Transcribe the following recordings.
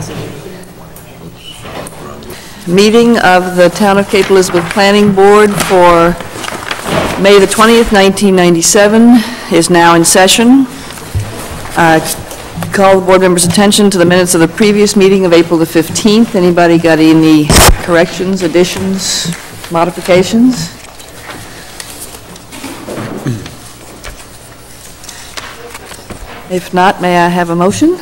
Meeting of the Town of Cape Elizabeth Planning Board for May the 20th, 1997 is now in session. Call the board members' attention to the minutes of the previous meeting of April the 15th. Anybody got any corrections, additions, modifications? If not, may I have a motion?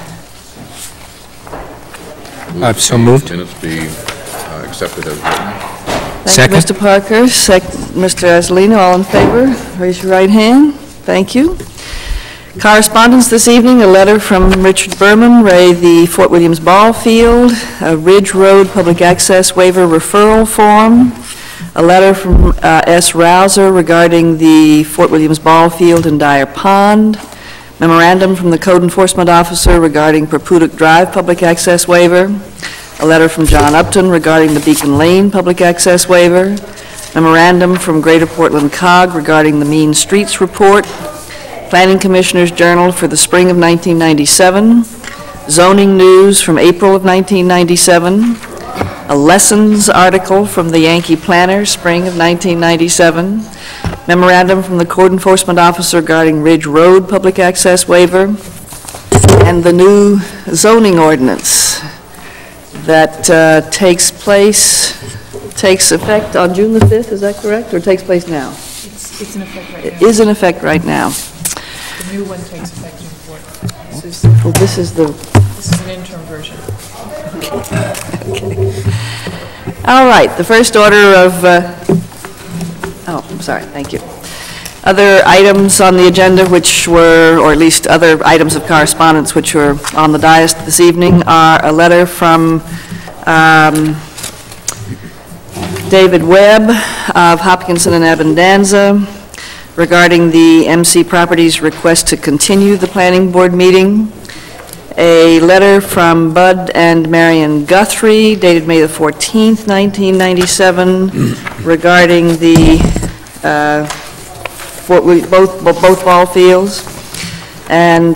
I've so moved. Minutes be accepted as written. Thank you, Mr. Parker. Mr. Azzolino, all in favor? Raise your right hand. Thank you. Correspondence this evening, a letter from Richard Berman, the Fort Williams Ball Field, a Ridge Road Public Access Waiver Referral Form, a letter from S. Rouser regarding the Fort Williams Ball Field and Dyer Pond, memorandum from the Code Enforcement Officer regarding Perputic Drive Public Access Waiver, a letter from John Upton regarding the Beacon Lane Public Access Waiver, memorandum from Greater Portland COG regarding the Mean Streets Report, Planning Commissioner's Journal for the spring of 1997, zoning news from April of 1997, a lessons article from the Yankee Planner, spring of 1997, memorandum from the Code Enforcement Officer regarding Ridge Road Public Access Waiver, and the new zoning ordinance that takes effect on June the 5th, is that correct, or takes place now? It's in effect right now. It is in effect right now. The new one takes effect June 4th. This is an interim version. Okay. All right, the first order of, I'm sorry, thank you. Other items on the agenda which were, or at least other items of correspondence which were on the dais this evening are a letter from David Webb of Hopkinson and Abendanza regarding the MC Properties request to continue the planning board meeting. A letter from Bud and Marion Guthrie dated May the 14th, 1997 regarding the both ball fields, and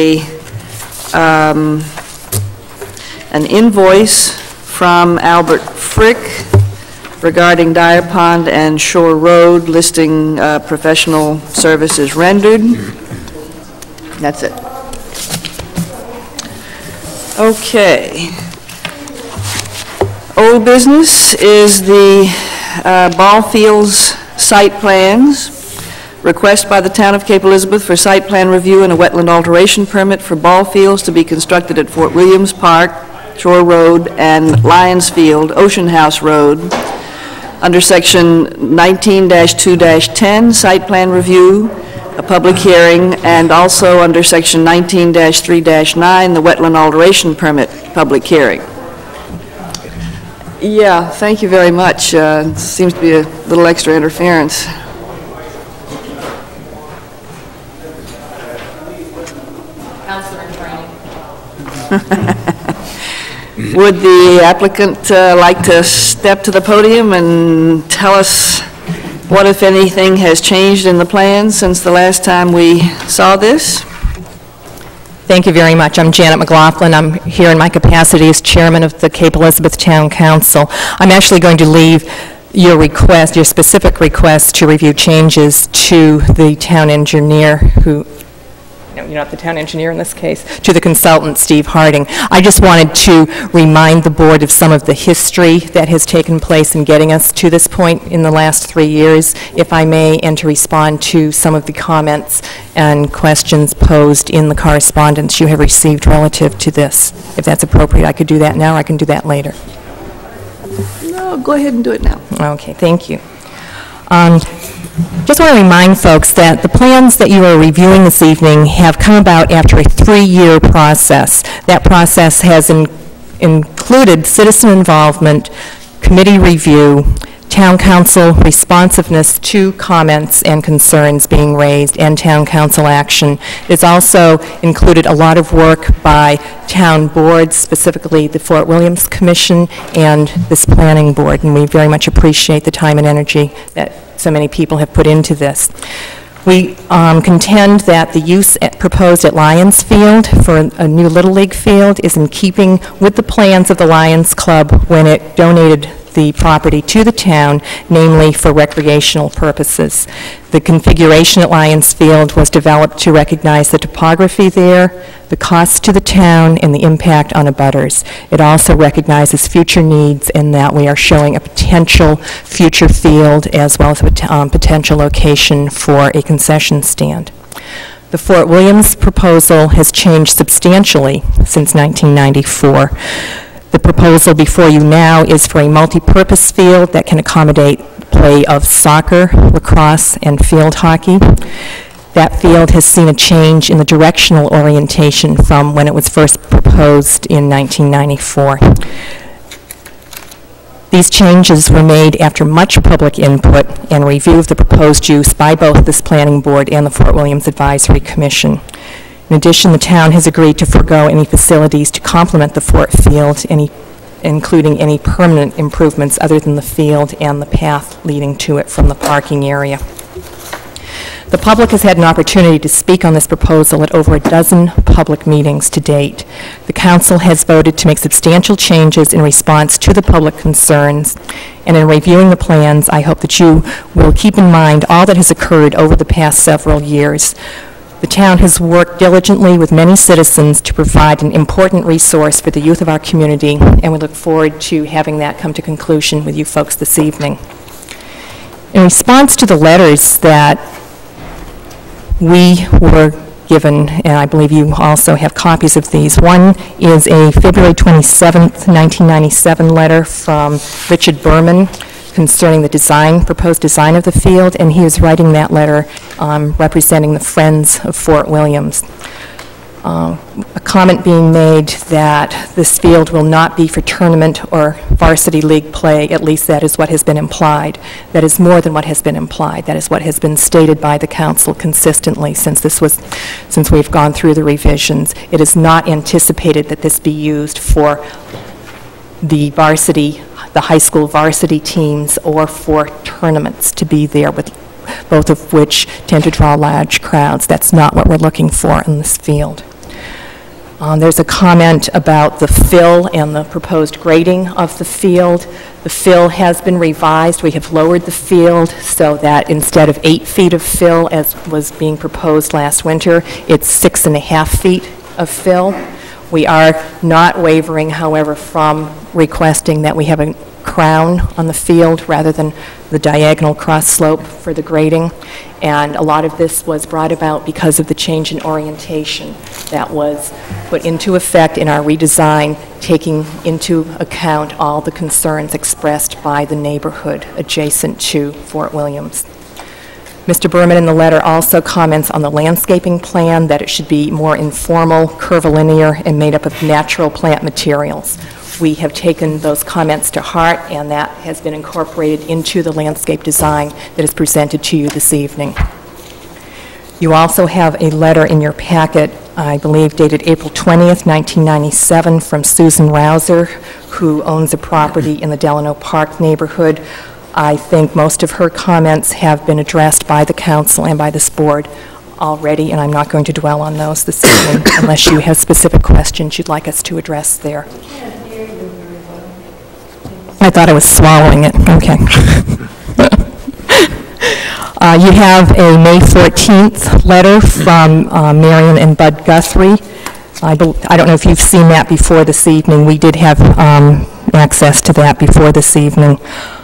an invoice from Albert Frick regarding Dyer Pond and Shore Road, listing professional services rendered. That's it. Okay. Old business is the ball fields site plans. Request by the Town of Cape Elizabeth for site plan review and a wetland alteration permit for ball fields to be constructed at Fort Williams Park, Shore Road, and Lions Field, Ocean House Road, under section 19-2-10, site plan review, a public hearing, and also under section 19-3-9, the wetland alteration permit public hearing. Yeah, thank you very much. Seems to be a little extra interference. Counselor in training. Would the applicant like to step to the podium and tell us what, if anything, has changed in the plans since the last time we saw this? Thank you very much. I'm Janet McLaughlin. I'm here in my capacity as chairman of the Cape Elizabeth Town Council. I'm actually going to leave your request, your specific request to review changes to the town engineer who, you're not the town engineer in this case, to the consultant, Steve Harding. I just wanted to remind the board of some of the history that has taken place in getting us to this point in the last 3 years, if I may, and to respond to some of the comments and questions posed in the correspondence you have received relative to this. If that's appropriate, I could do that now, or I can do that later. No, go ahead and do it now. Okay, thank you. Just want to remind folks that the plans that you are reviewing this evening have come about after a 3-year process. That process has included citizen involvement, committee review, town council responsiveness to comments and concerns being raised, and town council action. It's also included a lot of work by town boards, specifically the Fort Williams Commission and this planning board, and we very much appreciate the time and energy that so many people have put into this. We contend that the use proposed at Lions Field for a new Little League field is in keeping with the plans of the Lions Club when it donated the property to the town, namely for recreational purposes. The configuration at Lions Field was developed to recognize the topography there, the costs to the town, and the impact on abutters. It also recognizes future needs in that we are showing a potential future field as well as a potential location for a concession stand. The Fort Williams proposal has changed substantially since 1994. The proposal before you now is for a multi-purpose field that can accommodate play of soccer, lacrosse, and field hockey. That field has seen a change in the directional orientation from when it was first proposed in 1994. These changes were made after much public input and review of the proposed use by both this Planning Board and the Fort Williams Advisory Commission. In addition, the town has agreed to forego any facilities to complement the Fort Field, including any permanent improvements other than the field and the path leading to it from the parking area. The public has had an opportunity to speak on this proposal at over a dozen public meetings to date. The council has voted to make substantial changes in response to the public concerns, and in reviewing the plans, I hope that you will keep in mind all that has occurred over the past several years. The town has worked diligently with many citizens to provide an important resource for the youth of our community, and we look forward to having that come to conclusion with you folks this evening. In response to the letters that we were given, and I believe you also have copies of these, one is a February 27th, 1997 letter from Richard Berman concerning the proposed design of the field, and he is writing that letter representing the Friends of Fort Williams. A comment being made that this field will not be for tournament or varsity league play, at least that is what has been implied. That is more than what has been implied. That is what has been stated by the council consistently since we've gone through the revisions. It is not anticipated that this be used for the high school varsity teams or for tournaments to be there, with both of which tend to draw large crowds. That's not what we're looking for in this field. There's a comment about the fill and the proposed grading of the field. The fill has been revised. We have lowered the field so that instead of 8 feet of fill, as was being proposed last winter, it's 6.5 feet of fill. We are not wavering, however, from requesting that we have a crown on the field rather than the diagonal cross slope for the grading. And a lot of this was brought about because of the change in orientation that was put into effect in our redesign, taking into account all the concerns expressed by the neighborhood adjacent to Fort Williams. Mr. Berman in the letter also comments on the landscaping plan, that it should be more informal, curvilinear, and made up of natural plant materials. We have taken those comments to heart, and that has been incorporated into the landscape design that is presented to you this evening. You also have a letter in your packet, I believe dated April 20th, 1997, from Susan Rouser, who owns a property in the Delano Park neighborhood. I think most of her comments have been addressed by the council and by this board already, and I'm not going to dwell on those this evening unless you have specific questions you'd like us to address there. I thought I was swallowing it. Okay. You have a May 14th letter from Marion and Bud Guthrie. I don't know if you've seen that before this evening. We did have access to that before this evening.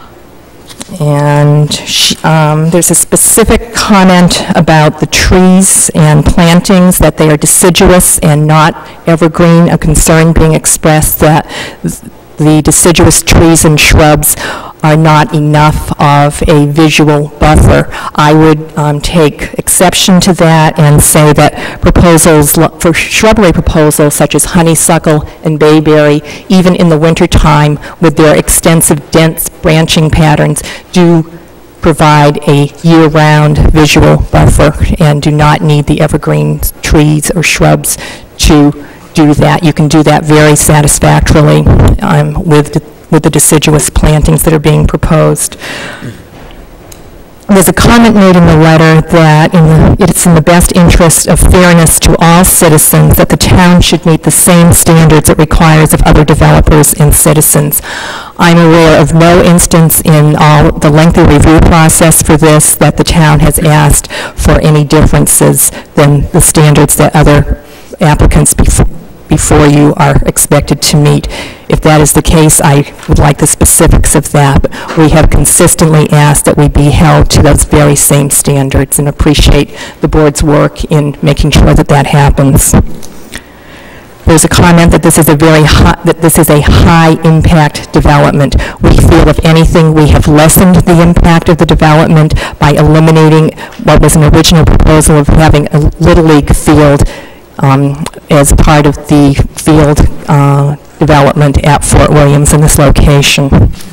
And there's a specific comment about the trees and plantings, that they are deciduous and not evergreen, a concern being expressed that the deciduous trees and shrubs are not enough of a visual buffer. I would take exception to that and say that proposals for shrubbery proposals such as honeysuckle and bayberry, even in the wintertime with their extensive dense branching patterns, do provide a year-round visual buffer and do not need the evergreen trees or shrubs to do that. You can do that very satisfactorily with the deciduous plantings that are being proposed. There's a comment made in the letter that it's in the best interest of fairness to all citizens that the town should meet the same standards it requires of other developers and citizens. I'm aware of no instance in all the lengthy review process for this that the town has asked for any differences than the standards that other applicants before you are expected to meet. If that is the case, I would like the specifics of that. But we have consistently asked that we be held to those very same standards and appreciate the board's work in making sure that that happens. There's a comment that this is a high-impact development. We feel, if anything, we have lessened the impact of the development by eliminating what was an original proposal of having a Little League field as part of the field development at Fort Williams in this location.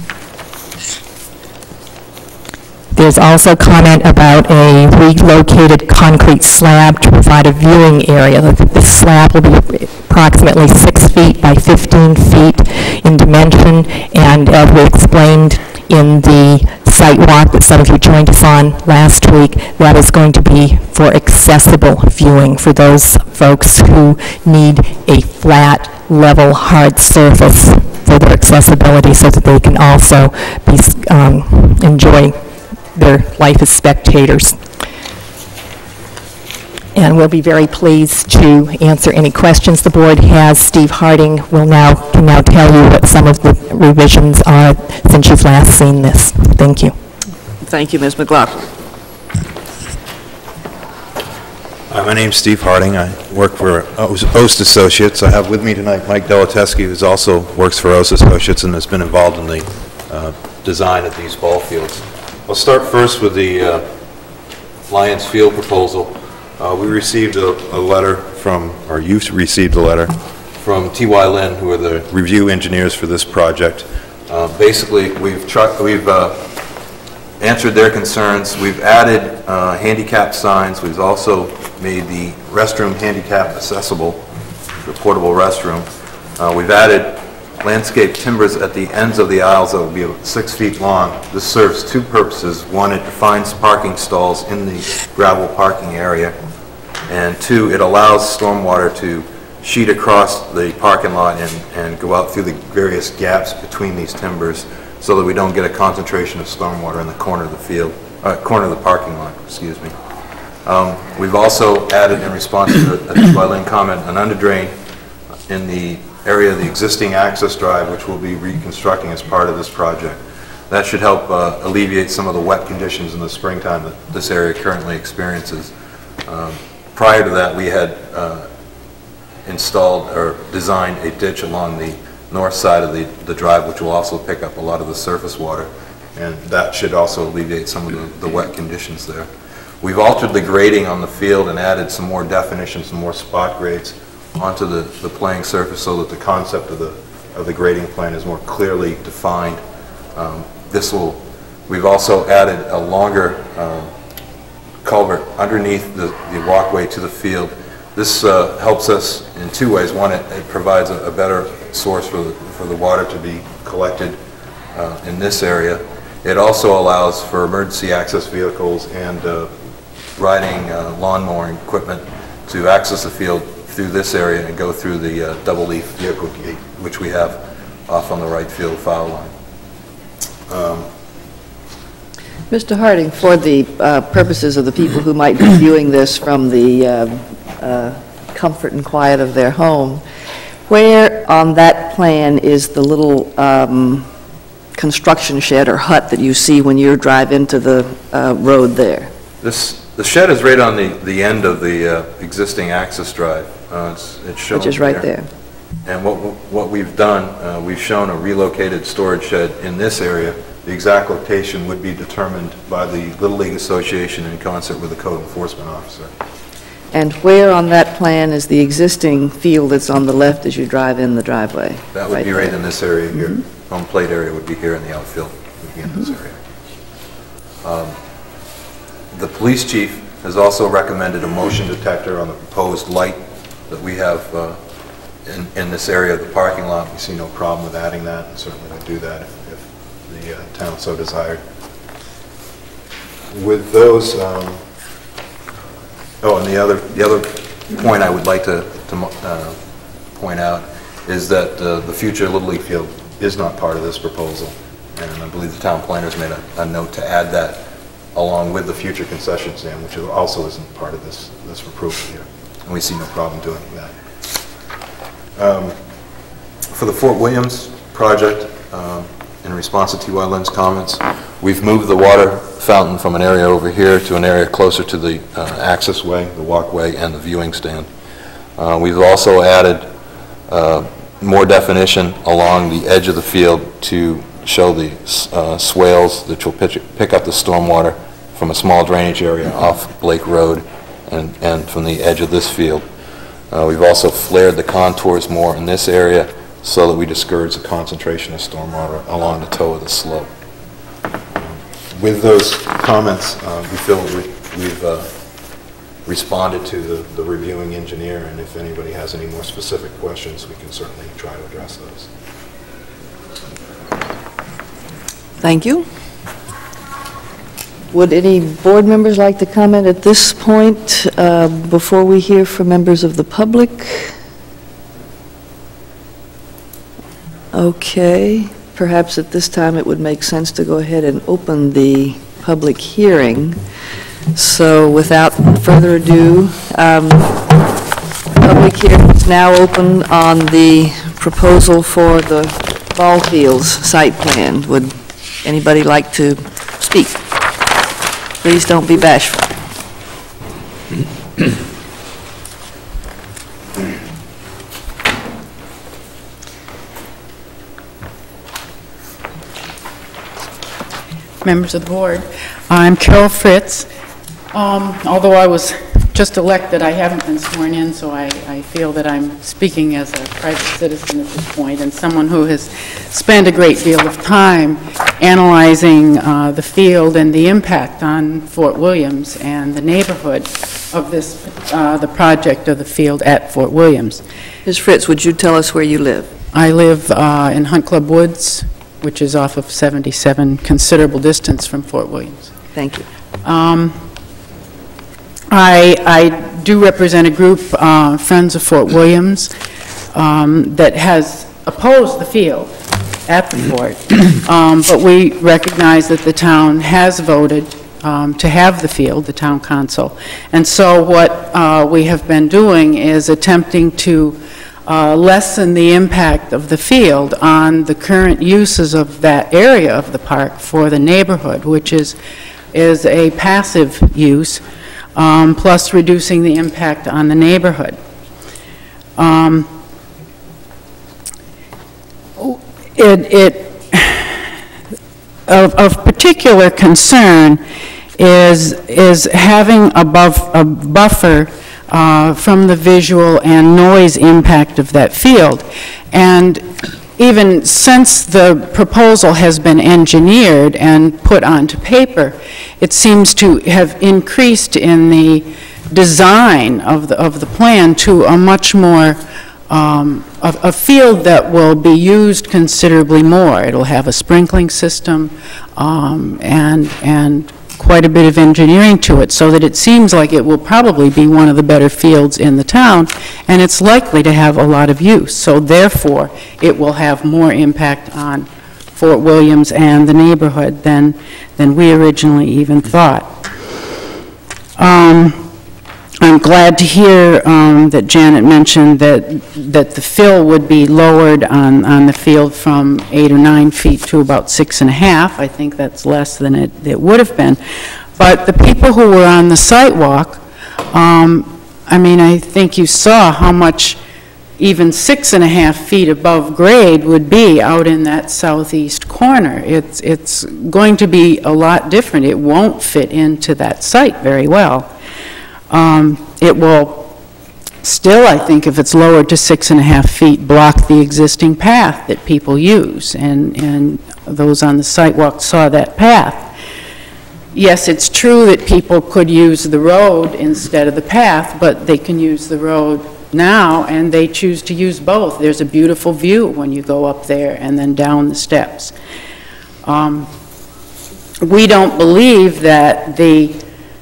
There's also comment about a relocated concrete slab to provide a viewing area. This slab will be approximately 6 feet by 15 feet in dimension, and as we explained in the site walk that some of you joined us on last week, that is going to be for accessible viewing for those folks who need a flat, level, hard surface for their accessibility so that they can also be, enjoy their life as spectators. And we'll be very pleased to answer any questions the board has. Steve Harding can now tell you what some of the revisions are since you've last seen this. Thank you. Thank you, Ms. McLaughlin. Hi, my name's Steve Harding. I work for OST Associates. I have with me tonight Mike Delateski, who also works for OST Associates and has been involved in the design of these ball fields. I'll start first with the Lions Field proposal. We received a letter from, or you received a letter from T.Y. Lin, who are the review engineers for this project. Basically, we've answered their concerns. We've added handicap signs. We've also made the restroom handicap accessible, the portable restroom. We've added landscape timbers at the ends of the aisles that will be 6 feet long. This serves two purposes. One, it defines parking stalls in the gravel parking area. And two, it allows stormwater to sheet across the parking lot and go out through the various gaps between these timbers so that we don't get a concentration of stormwater in the corner of the field, corner of the parking lot, excuse me. We've also added, in response to the Lynn comment, an underdrain in the area of the existing access drive, which we'll be reconstructing as part of this project. That should help alleviate some of the wet conditions in the springtime that this area currently experiences. Prior to that, we had installed or designed a ditch along the north side of the drive, which will also pick up a lot of the surface water, and that should also alleviate some of the wet conditions there. We've altered the grading on the field and added some more definition, some more spot grades onto the playing surface so that the concept of the grading plan is more clearly defined. We've also added a longer culvert underneath the walkway to the field. This helps us in two ways. One, it provides a better source for the water to be collected in this area. It also allows for emergency access vehicles and riding lawn mowing equipment to access the field through this area and go through the double leaf vehicle gate, which we have off on the right field foul line. Mr. Harding, for the purposes of the people who might be viewing this from the comfort and quiet of their home, where on that plan is the little construction shed or hut that you see when you drive into the road there? The shed is right on the end of the existing access drive. It's shown which is right there. And what we've done, we've shown a relocated storage shed in this area. The exact location would be determined by the Little League Association in concert with the code enforcement officer. And where on that plan is the existing field that's on the left as you drive in the driveway? That would be right in this area here. Home plate area would be here, and the outfield would be in this area. The police chief has also recommended a motion detector on the proposed light that we have in this area of the parking lot. We see no problem with adding that, and certainly would do that if the town so desired. With those, and the other point I would like to point out is that the future Little League field is not part of this proposal, and I believe the town planners made a note to add that along with the future concession stand, which also isn't part of this approval here, and we see no problem doing that. For the Fort Williams project, in response to T.Y. Lynn's comments, we've moved the water fountain from an area over here to an area closer to the access way, the walkway, and the viewing stand. We've also added more definition along the edge of the field to show the swales that will pick up the stormwater from a small drainage area off Blake Road and from the edge of this field. We've also flared the contours more in this area so that we discourage the concentration of stormwater along the toe of the slope. With those comments, we feel we've responded to the reviewing engineer, and if anybody has any more specific questions, we can certainly try to address those. Thank you. Would any board members like to comment at this point before we hear from members of the public? Okay, perhaps at this time it would make sense to go ahead and open the public hearing. So without further ado, public hearing is now open on the proposal for the ball fields site plan. Would anybody like to speak? Please don't be bashful. Members of the board, I'm Carol Fritz. Although I was just elected, I haven't been sworn in, so I feel that I'm speaking as a private citizen at this point and someone who has spent a great deal of time analyzing the field and the impact on Fort Williams and the neighborhood of this, the project of the field at Fort Williams. Ms. Fritz, would you tell us where you live? I live in Hunt Club Woods, which is off of 77, considerable distance from Fort Williams. Thank you. I do represent a group, Friends of Fort Williams, that has opposed the field at the fort, but we recognize that the town has voted to have the field, the town council. And so what we have been doing is attempting to lessen the impact of the field on the current uses of that area of the park for the neighborhood, which is a passive use, plus reducing the impact on the neighborhood. Of particular concern is having a buffer from the visual and noise impact of that field. And even since the proposal has been engineered and put onto paper, it seems to have increased in the design of the plan to a much more, a field that will be used considerably more. It'll have a sprinkling system and quite a bit of engineering to it, so that it seems like it will probably be one of the better fields in the town, and it's likely to have a lot of use. So therefore, it will have more impact on Fort Williams and the neighborhood than we originally even thought. I'm glad to hear that Janet mentioned that the fill would be lowered on the field from 8 or 9 feet to about 6.5. I think that's less than it would have been. But the people who were on the sidewalk, I mean, I think you saw how much even 6.5 feet above grade would be out in that southeast corner. It's going to be a lot different. It won't fit into that site very well. It will still, I think, if it's lowered to 6.5 feet, block the existing path that people use, and those on the sidewalk saw that path. Yes, it's true that people could use the road instead of the path, but they can use the road now, and they choose to use both. There's a beautiful view when you go up there and then down the steps. we don't believe that the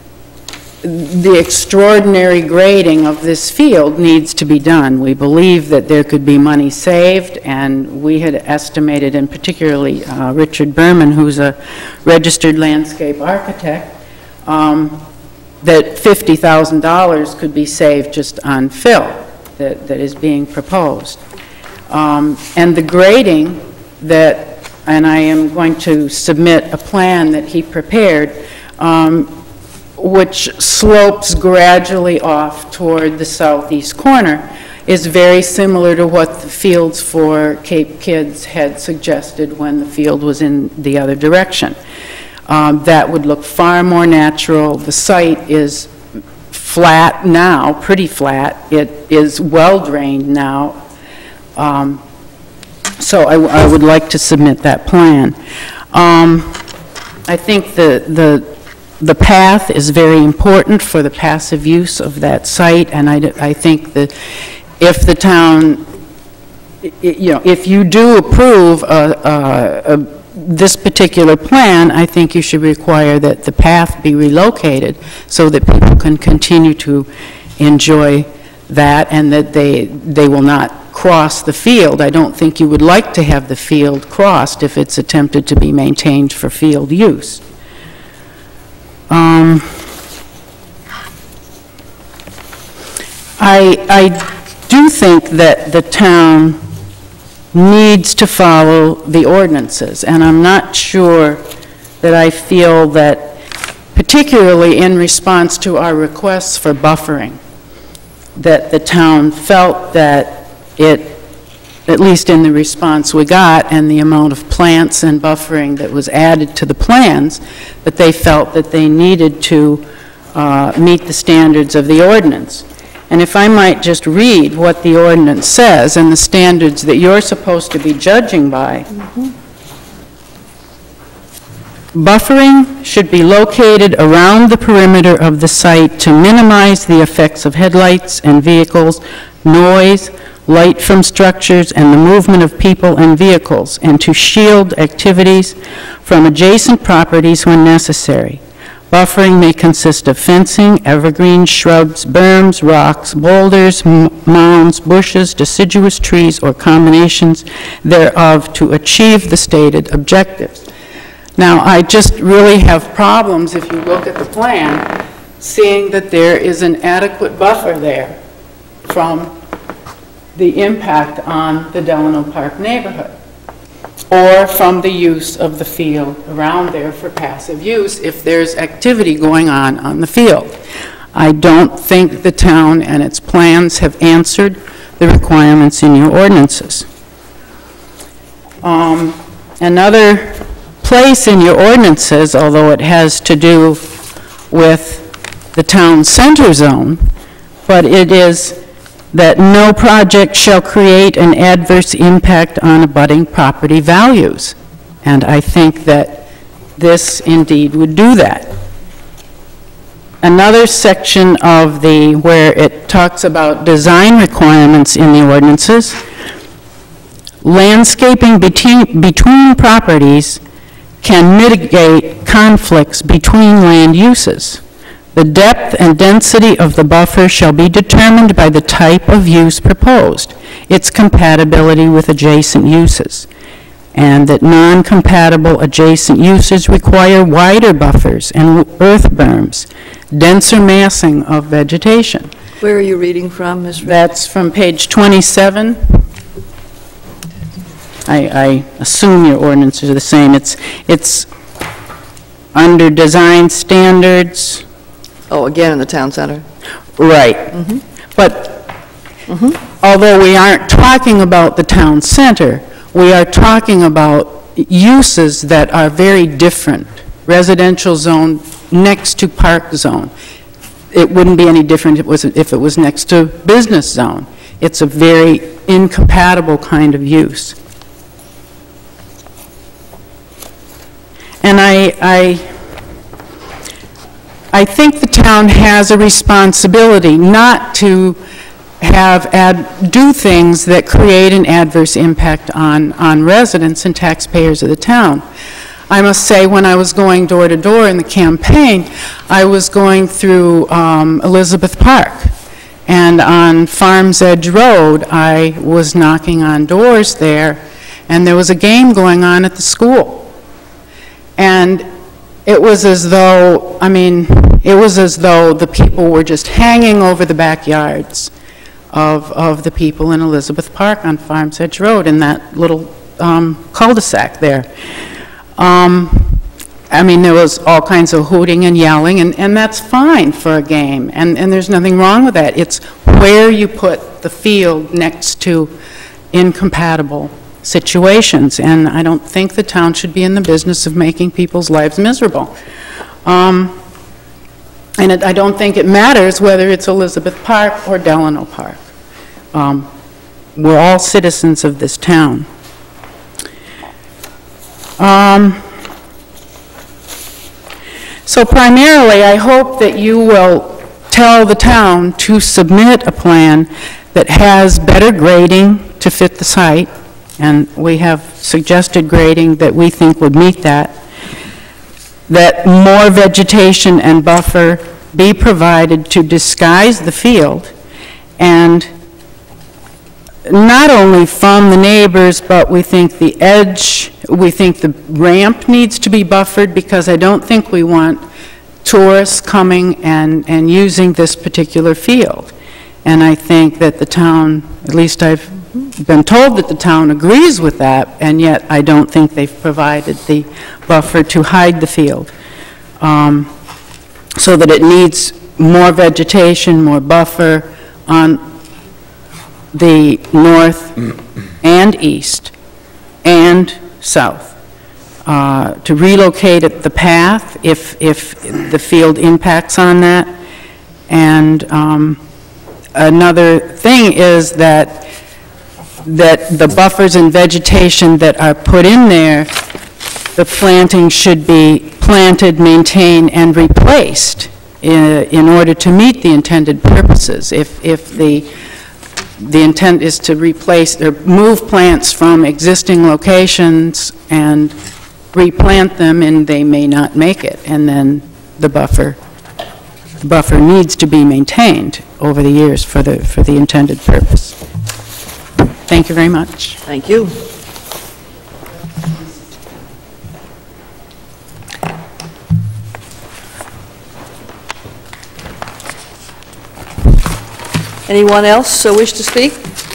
extraordinary grading of this field needs to be done. We believe that there could be money saved, and we had estimated, and particularly Richard Berman, who's a registered landscape architect, that $50,000 could be saved just on fill that is being proposed. And the grading that, and I am going to submit a plan that he prepared, which slopes gradually off toward the southeast corner, is very similar to what the Fields for Cape Kids had suggested when the field was in the other direction. That would look far more natural. The site is flat now, pretty flat. It is well drained now. So I would like to submit that plan. I think the path is very important for the passive use of that site, and I think that if the town, if you do approve this particular plan, I think you should require that the path be relocated so that people can continue to enjoy that and that they will not cross the field. I don't think you would like to have the field crossed if it's attempted to be maintained for field use. I do think that the town needs to follow the ordinances, and I'm not sure that I feel that, particularly in response to our requests for buffering, that the town felt that it, at least in the response we got and the amount of plants and buffering that was added to the plans, that they felt that they needed to meet the standards of the ordinance. And if I might just read what the ordinance says and the standards that you're supposed to be judging by. Buffering should be located around the perimeter of the site to minimize the effects of headlights and vehicles, noise, light from structures, and the movement of people and vehicles, and to shield activities from adjacent properties when necessary. Buffering may consist of fencing, evergreens, shrubs, berms, rocks, boulders, mounds, bushes, deciduous trees, or combinations thereof to achieve the stated objectives. Now, I just really have problems, if you look at the plan, seeing that there is an adequate buffer there from the impact on the Delano Park neighborhood, or from the use of the field around there for passive use if there's activity going on the field. I don't think the town and its plans have answered the requirements in your ordinances. Another place in your ordinances, although it has to do with the town center zone, but it is that no project shall create an adverse impact on abutting property values. And I think that this indeed would do that. Another section of where it talks about design requirements in the ordinances, landscaping between properties can mitigate conflicts between land uses. The depth and density of the buffer shall be determined by the type of use proposed, its compatibility with adjacent uses, and that non-compatible adjacent uses require wider buffers and earth berms, denser massing of vegetation. Where are you reading from, Ms. Rick? That's from page 27. I assume your ordinances are the same. It's under design standards. Oh, again in the town center. Right. But although we aren't talking about the town center, we are talking about uses that are very different. Residential zone next to park zone. It wouldn't be any different if it was next to business zone. It's a very incompatible kind of use. And I think the town has a responsibility not to do things that create an adverse impact on residents and taxpayers of the town. I must say, when I was going door to door in the campaign, I was going through Elizabeth Park. And on Farms Edge Road, I was knocking on doors there, and there was a game going on at the school. And it was as though, it was as though the people were just hanging over the backyards of the people in Elizabeth Park on Farms Edge Road in that little cul-de-sac there. There was all kinds of hooting and yelling, and that's fine for a game, and there's nothing wrong with that. It's where you put the field next to incompatible situations, and I don't think the town should be in the business of making people's lives miserable. I don't think it matters whether it's Elizabeth Park or Delano Park. We're all citizens of this town. So primarily, I hope that you will tell the town to submit a plan that has better grading to fit the site, and we have suggested grading that we think would meet that more vegetation and buffer be provided to disguise the field, and not only from the neighbors, but we think the edge, we think the ramp needs to be buffered, because I don't think we want tourists coming and using this particular field. And I think that the town, at least I've been told that the town agrees with that, and yet I don't think they've provided the buffer to hide the field. So that it needs more vegetation, more buffer on the north and east and south, to relocate the path if the field impacts on that. And another thing is that the buffers and vegetation that are put in there, the planting should be planted, maintained, and replaced in order to meet the intended purposes. If the intent is to replace or move plants from existing locations and replant them, and they may not make it, and then the buffer needs to be maintained over the years for the intended purpose. Thank you very much. Thank you. Anyone else wish to speak?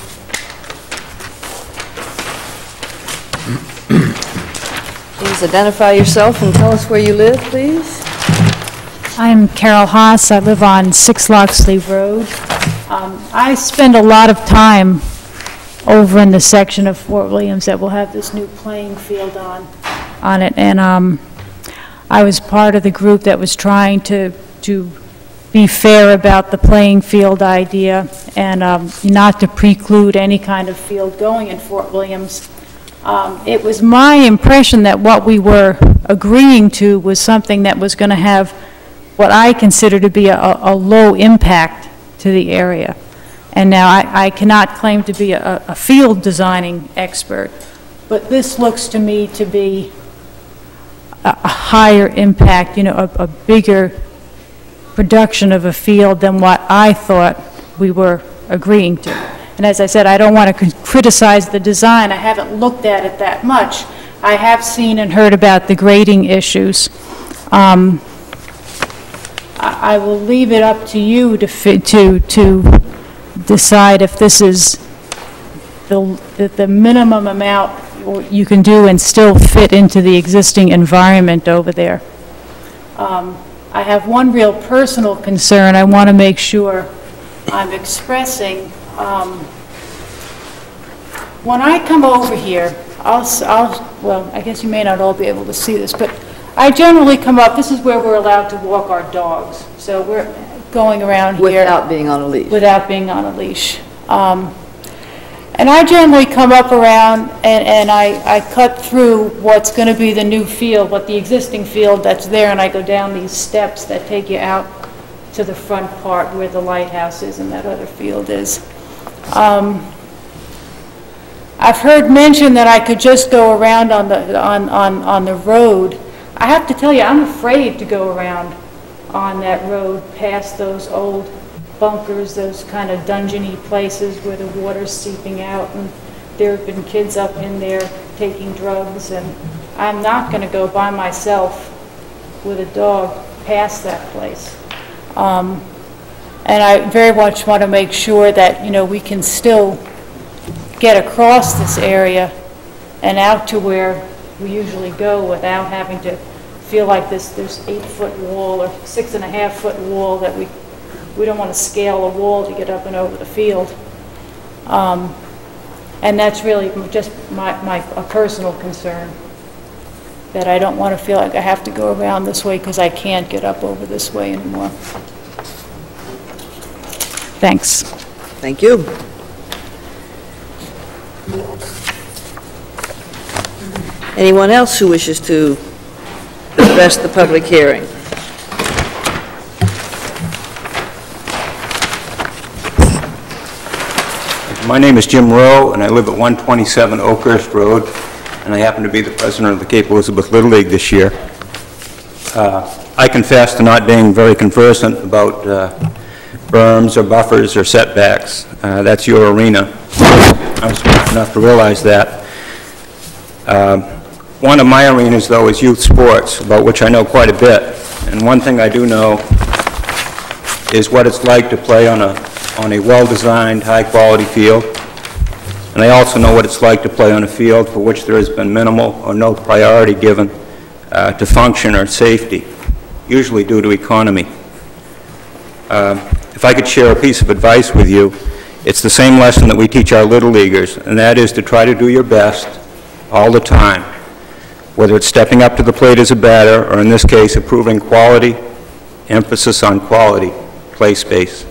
Please identify yourself and tell us where you live, please. I'm Carol Haas. I live on 6 Locksley Road. I spend a lot of time over in the section of Fort Williams that will have this new playing field on it, and I was part of the group that was trying to be fair about the playing field idea and not to preclude any kind of field going in Fort Williams. It was my impression that what we were agreeing to was something that was going to have what I consider to be a low impact to the area. And now I cannot claim to be a field designing expert, but this looks to me to be a higher impact, a bigger production of a field than what I thought we were agreeing to. And as I said, I don't want to criticize the design. I haven't looked at it that much. I have seen and heard about the grading issues. I will leave it up to you to decide if this is the minimum amount you can do and still fit into the existing environment over there. I have one real personal concern I want to make sure I'm expressing. When I come over here, well, I guess you may not all be able to see this, but I generally come up, this is where we're allowed to walk our dogs. So we're going around here. Without being on a leash. Without being on a leash. And I generally come up around and I cut through what's going to be the new field, the existing field that's there, and I go down these steps that take you out to the front part where the lighthouse is and that other field is. I've heard mention that I could just go around on the road. I have to tell you, I'm afraid to go around on that road past those old bunkers, those kind of dungeony places where the water's seeping out, and there have been kids up in there taking drugs, and I'm not going to go by myself with a dog past that place. And I very much want to make sure that, we can still get across this area and out to where we usually go without having to feel like this 8-foot wall or 6.5-foot wall that we don't want to scale a wall to get up and over the field. And that's really just a personal concern, that I don't want to feel like I have to go around this way because I can't get up over this way anymore. Thanks. Thank you. Anyone else who wishes to address the public hearing? My name is Jim Rowe, and I live at 127 Oakhurst Road, and I happen to be the president of the Cape Elizabeth Little League this year. I confess to not being very conversant about berms or buffers or setbacks. That's your arena. I'm smart enough to realize that. One of my arenas, though, is youth sports, about which I know quite a bit. And one thing I do know is what it's like to play on a well-designed, high-quality field. And I also know what it's like to play on a field for which there has been minimal or no priority given to function or safety, usually due to economy. If I could share a piece of advice with you, it's the same lesson that we teach our Little Leaguers, and that is to try to do your best all the time, whether it's stepping up to the plate as a batter, or in this case, improving quality, emphasis on quality, play space.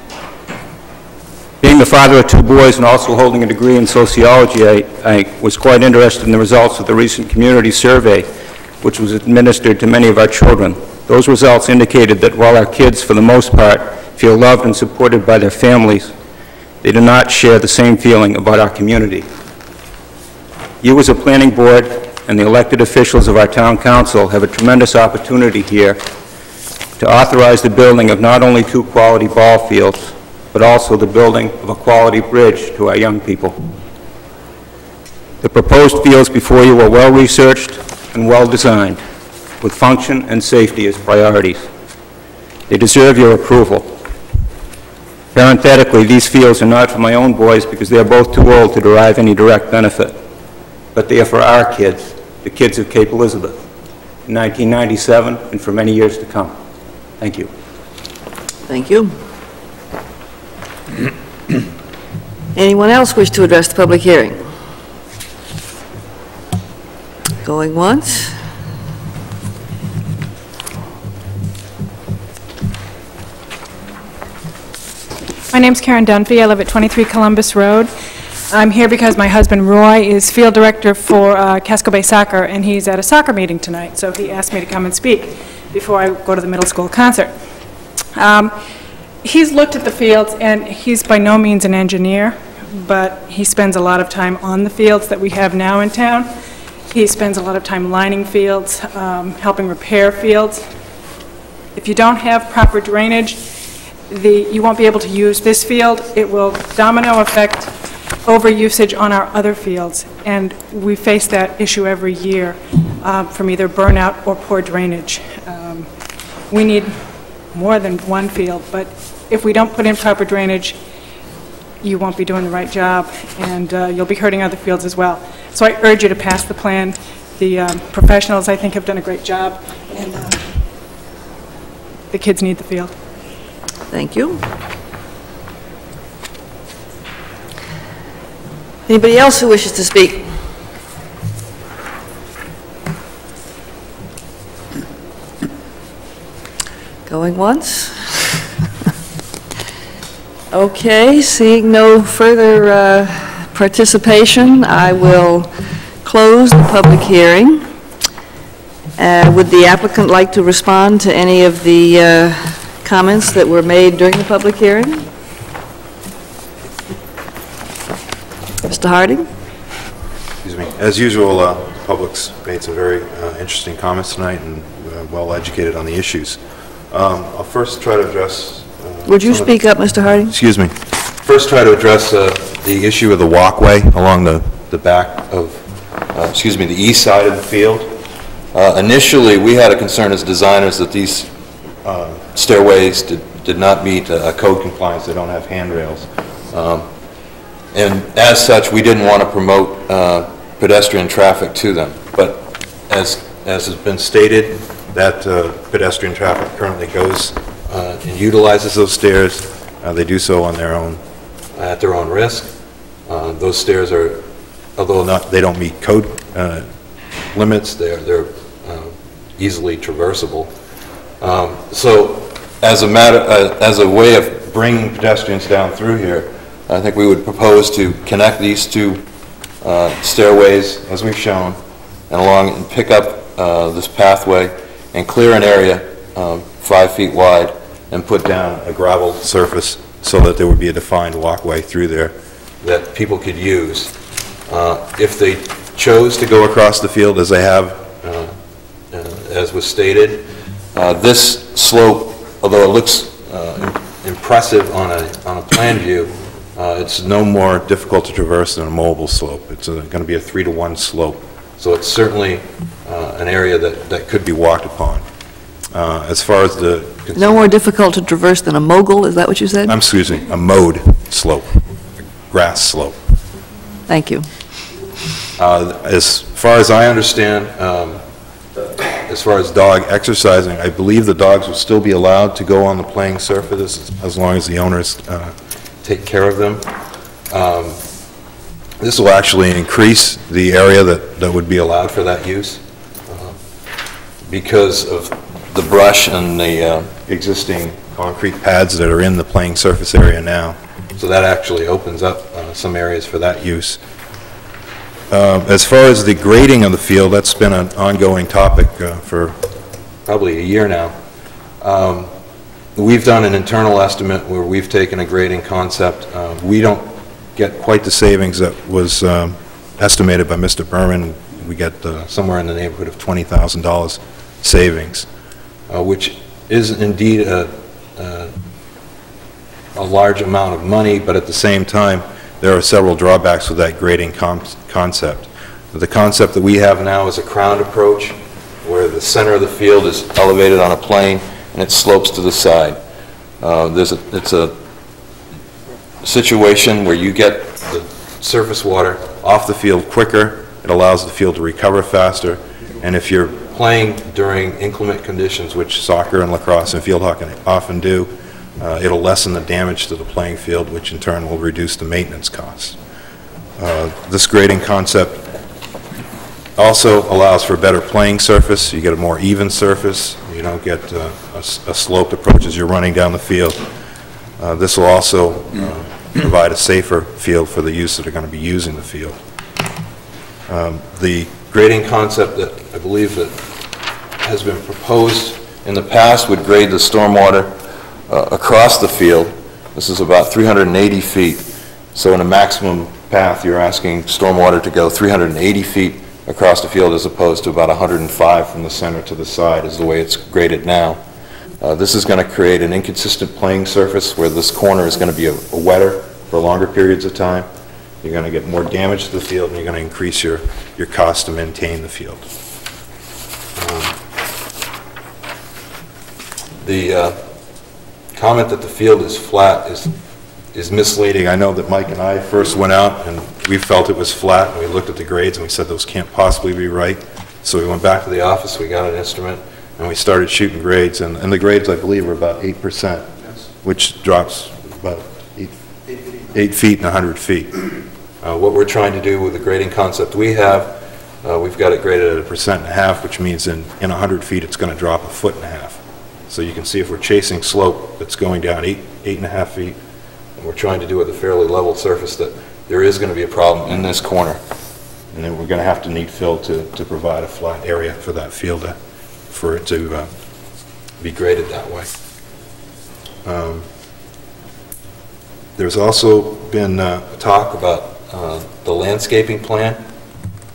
Being the father of 2 boys and also holding a degree in sociology, I was quite interested in the results of the recent community survey, which was administered to many of our children. Those results indicated that while our kids, for the most part, feel loved and supported by their families, they do not share the same feeling about our community. You as a planning board and the elected officials of our town council have a tremendous opportunity here to authorize the building of not only 2 quality ball fields, but also the building of a quality bridge to our young people. The proposed fields before you are well-researched and well-designed, with function and safety as priorities. They deserve your approval. Parenthetically, these fields are not for my own boys because they are both too old to derive any direct benefit, but they are for our kids, the kids of Cape Elizabeth, in 1997 and for many years to come. Thank you. Thank you. Anyone else wish to address the public hearing? Going once. My name's Karen Dunphy. I live at 23 Columbus Road. I'm here because my husband Roy is field director for Casco Bay Soccer, and he's at a soccer meeting tonight, so he asked me to come and speak before I go to the middle school concert. He's looked at the fields, and he's by no means an engineer, but he spends a lot of time on the fields that we have now in town. He spends a lot of time lining fields, helping repair fields. If you don't have proper drainage, you won't be able to use this field. It will domino affect overusage on our other fields, and we face that issue every year from either burnout or poor drainage. We need more than one field, but if we don't put in proper drainage, you won't be doing the right job, and you'll be hurting other fields as well. So I urge you to pass the plan. The professionals, I think, have done a great job, and the kids need the field. Thank you. Anybody else who wishes to speak? Going once? Okay, seeing no further participation, I will close the public hearing. Would the applicant like to respond to any of the comments that were made during the public hearing? Mr. Harding? Excuse me. As usual, the public's made some very interesting comments tonight and well educated on the issues. I'll first try to address... Would you speak up, Mr. Harding? Excuse me. First try to address the issue of the walkway along the back of, the east side of the field. Initially, we had a concern as designers that these stairways did not meet code compliance. They don't have handrails. And as such, we didn't want to promote pedestrian traffic to them. But as has been stated, that pedestrian traffic currently goes and utilizes those stairs. They do so on their own, at their own risk. Those stairs are, although they don't meet code limits, they're easily traversable. So, as a way of bringing pedestrians down through here, I think we would propose to connect these two stairways, as we've shown, and pick up this pathway and clear an area 5 feet wide and put down a gravel surface so that there would be a defined walkway through there that people could use. If they chose to go across the field as they have, as was stated, this slope, although it looks impressive on a plan view, it's no more difficult to traverse than a mobile slope. It's going to be a 3-to-1 slope. So it's certainly an area that could be walked upon. As far as the... No more difficult to traverse than a mogul, is that what you said? Excuse me, a mowed slope, a grass slope. Thank you. As far as I understand, as far as dog exercising, I believe the dogs will still be allowed to go on the playing surface as long as the owners take care of them. This will actually increase the area that would be allowed for that use because of the brush and the existing concrete pads that are in the playing surface area now. So that actually opens up some areas for that use. As far as the grading of the field, that's been an ongoing topic for probably a year now. We've done an internal estimate where we've taken a grading concept. We don't get quite the savings that was estimated by Mr. Berman. We get somewhere in the neighborhood of $20,000 savings, which is indeed a large amount of money, but at the same time, there are several drawbacks with that grading concept. The concept that we have now is a crowned approach, where the center of the field is elevated on a plane and it slopes to the side. It's a situation where you get the surface water off the field quicker, it allows the field to recover faster, and if you're playing during inclement conditions, which soccer and lacrosse and field hockey often do, it'll lessen the damage to the playing field, which in turn will reduce the maintenance costs. This grading concept also allows for a better playing surface. You get a more even surface. You don't get a sloped approach as you're running down the field. This will also provide a safer field for the youths that are going to be using the field. The grading concept that I believe that has been proposed in the past would grade the stormwater across the field. This is about 380 feet. So in a maximum path, you're asking stormwater to go 380 feet across the field as opposed to about 105 from the center to the side is the way it's graded now. This is going to create an inconsistent playing surface where this corner is going to be wetter for longer periods of time. You're going to get more damage to the field and you're going to increase your cost to maintain the field. The comment that the field is flat is misleading. I know that Mike and I first went out and we felt it was flat and we looked at the grades and we said those can't possibly be right. So we went back to the office, we got an instrument, and we started shooting grades, and the grades I believe are about 8%, which drops about 8 feet and 100 feet. What we're trying to do with the grading concept we have, we've got it graded at 1.5%, which means in 100 feet it's going to drop 1.5 feet. So you can see if we're chasing slope that's going down 8.5 feet, and we're trying to do it with a fairly level surface, that there is going to be a problem in this corner. And then we're going to have to need fill to provide a flat area for that field for it to be graded that way. There's also been talk about the landscaping plan.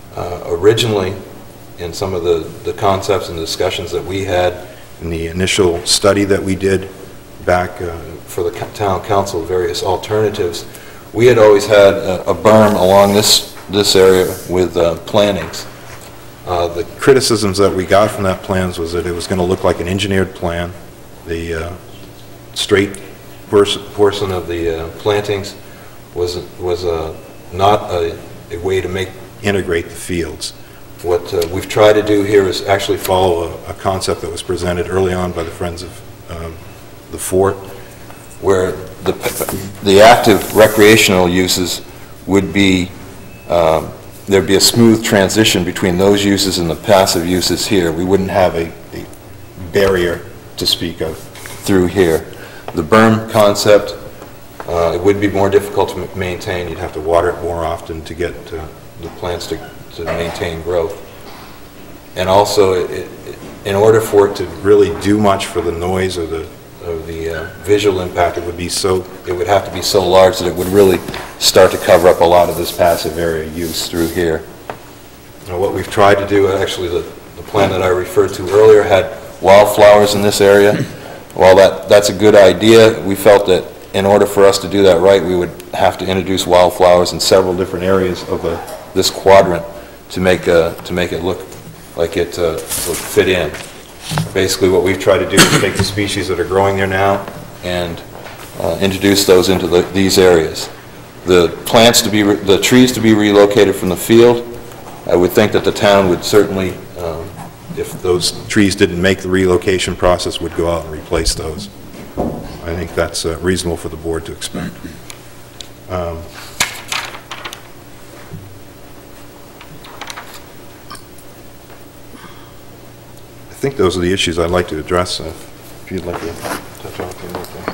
Originally, in some of the concepts and discussions that we had in the initial study that we did back for the town council, various alternatives, we had always had a berm along this area with plantings. The criticisms that we got from that plans was that it was going to look like an engineered plan. The straight portion of the plantings was not a way to integrate the fields. What we've tried to do here is actually follow a concept that was presented early on by the Friends of the Fort, where the active recreational uses would be, there'd be a smooth transition between those uses and the passive uses here. We wouldn't have a barrier to speak of through here. The berm concept, it would be more difficult to maintain. You'd have to water it more often to get the plants to maintain growth. And also, in order for it to really do much for the noise or the visual impact, it would have to be so large that it would really start to cover up a lot of this passive area use through here. Now, what we've tried to do, actually, the plan that I referred to earlier had wildflowers in this area. While that's a good idea, we felt that in order for us to do that right, we would have to introduce wildflowers in several different areas of this quadrant to make it look like it would fit in. Basically, what we've tried to do is take the species that are growing there now and introduce those into these areas. The trees to be relocated from the field, I would think that the town would certainly, if those trees didn't make the relocation process, would go out and replace those. I think that's reasonable for the board to expect. I think those are the issues I'd like to address. If you'd like to touch on anything.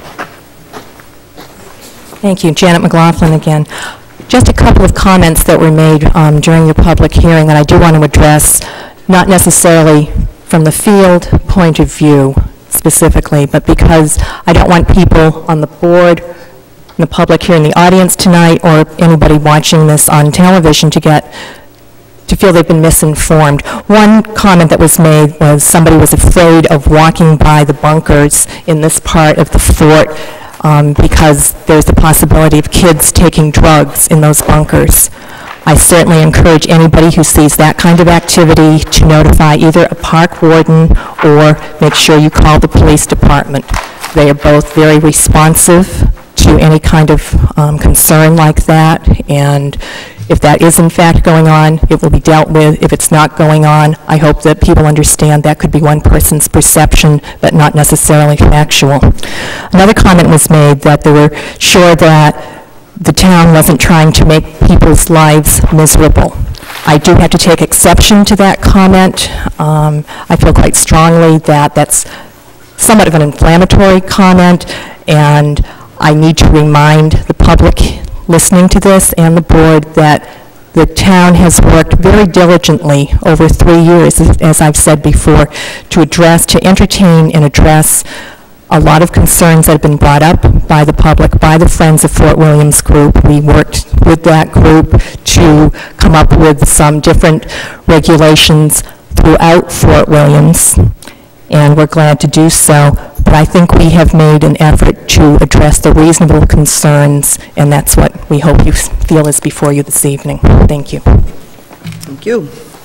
Thank you. Janet McLaughlin again. Just a couple of comments that were made during your public hearing that I do want to address, not necessarily from the field point of view specifically, but because I don't want people on the board, in the public here in the audience tonight, or anybody watching this on television to feel they've been misinformed. One comment that was made was somebody was afraid of walking by the bunkers in this part of the fort because there's the possibility of kids taking drugs in those bunkers. I certainly encourage anybody who sees that kind of activity to notify either a park warden or make sure you call the police department. They are both very responsive to any kind of concern like that, and if that is in fact going on, it will be dealt with. If it's not going on, I hope that people understand that could be one person's perception, but not necessarily factual. Another comment was made that they were sure that the town wasn't trying to make people's lives miserable. I do have to take exception to that comment. I feel quite strongly that that's somewhat of an inflammatory comment, and I need to remind the public listening to this and the board that the town has worked very diligently over 3 years, as I've said before, to entertain and address a lot of concerns that have been brought up by the public, by the Friends of Fort Williams group. We worked with that group to come up with some different regulations throughout Fort Williams, and we're glad to do so. But I think we have made an effort to address the reasonable concerns, and that's what we hope you feel is before you this evening. Thank you. Thank you.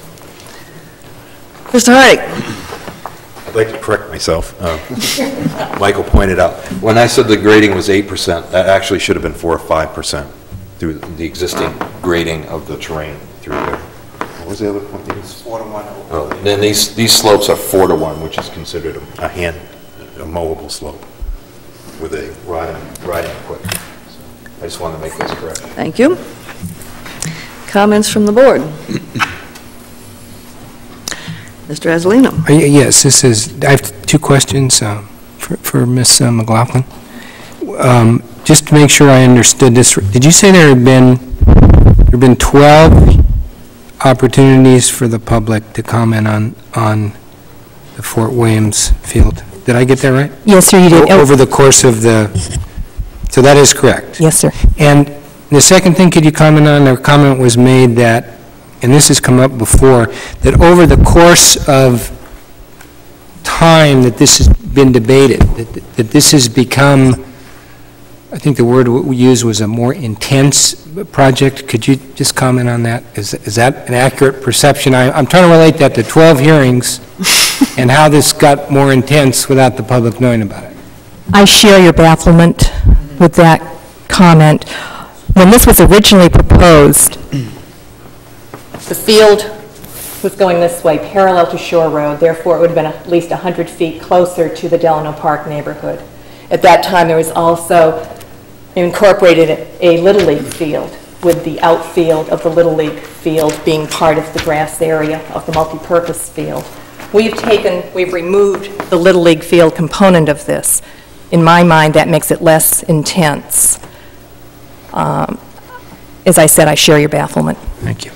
Mr. Hardy. I'd like to correct myself. Michael pointed out, when I said the grading was 8%, that actually should have been 4 or 5% through the existing grading of the terrain through there. What was the other point? 4 to 1. Oh, then these slopes are 4 to 1, which is considered a mowable slope with a riding equipment. I just wanted to make this correct. Thank you. Comments from the board? Mr. Azzolino. Yes, I have 2 questions for Ms. McLaughlin. Just to make sure I understood this, did you say there have been 12 opportunities for the public to comment on the Fort Williams field? Did I get that right? Yes, sir, you did. Over the course of so that is correct? Yes, sir. And the second thing, could you comment on, a comment was made that and this has come up before, that over the course of time that this has been debated, that this has become, I think the word we used was a more intense project. Could you just comment on that? Is that an accurate perception? I'm trying to relate that to 12 hearings and how this got more intense without the public knowing about it. I share your bafflement with that comment. When this was originally proposed, the field was going this way, parallel to Shore Road, therefore it would have been at least 100 feet closer to the Delano Park neighborhood. At that time, there was also incorporated a Little League field, with the outfield of the Little League field being part of the grass area of the multi-purpose field. We've removed the Little League field component of this. In my mind, that makes it less intense. As I said, I share your bafflement. Thank you.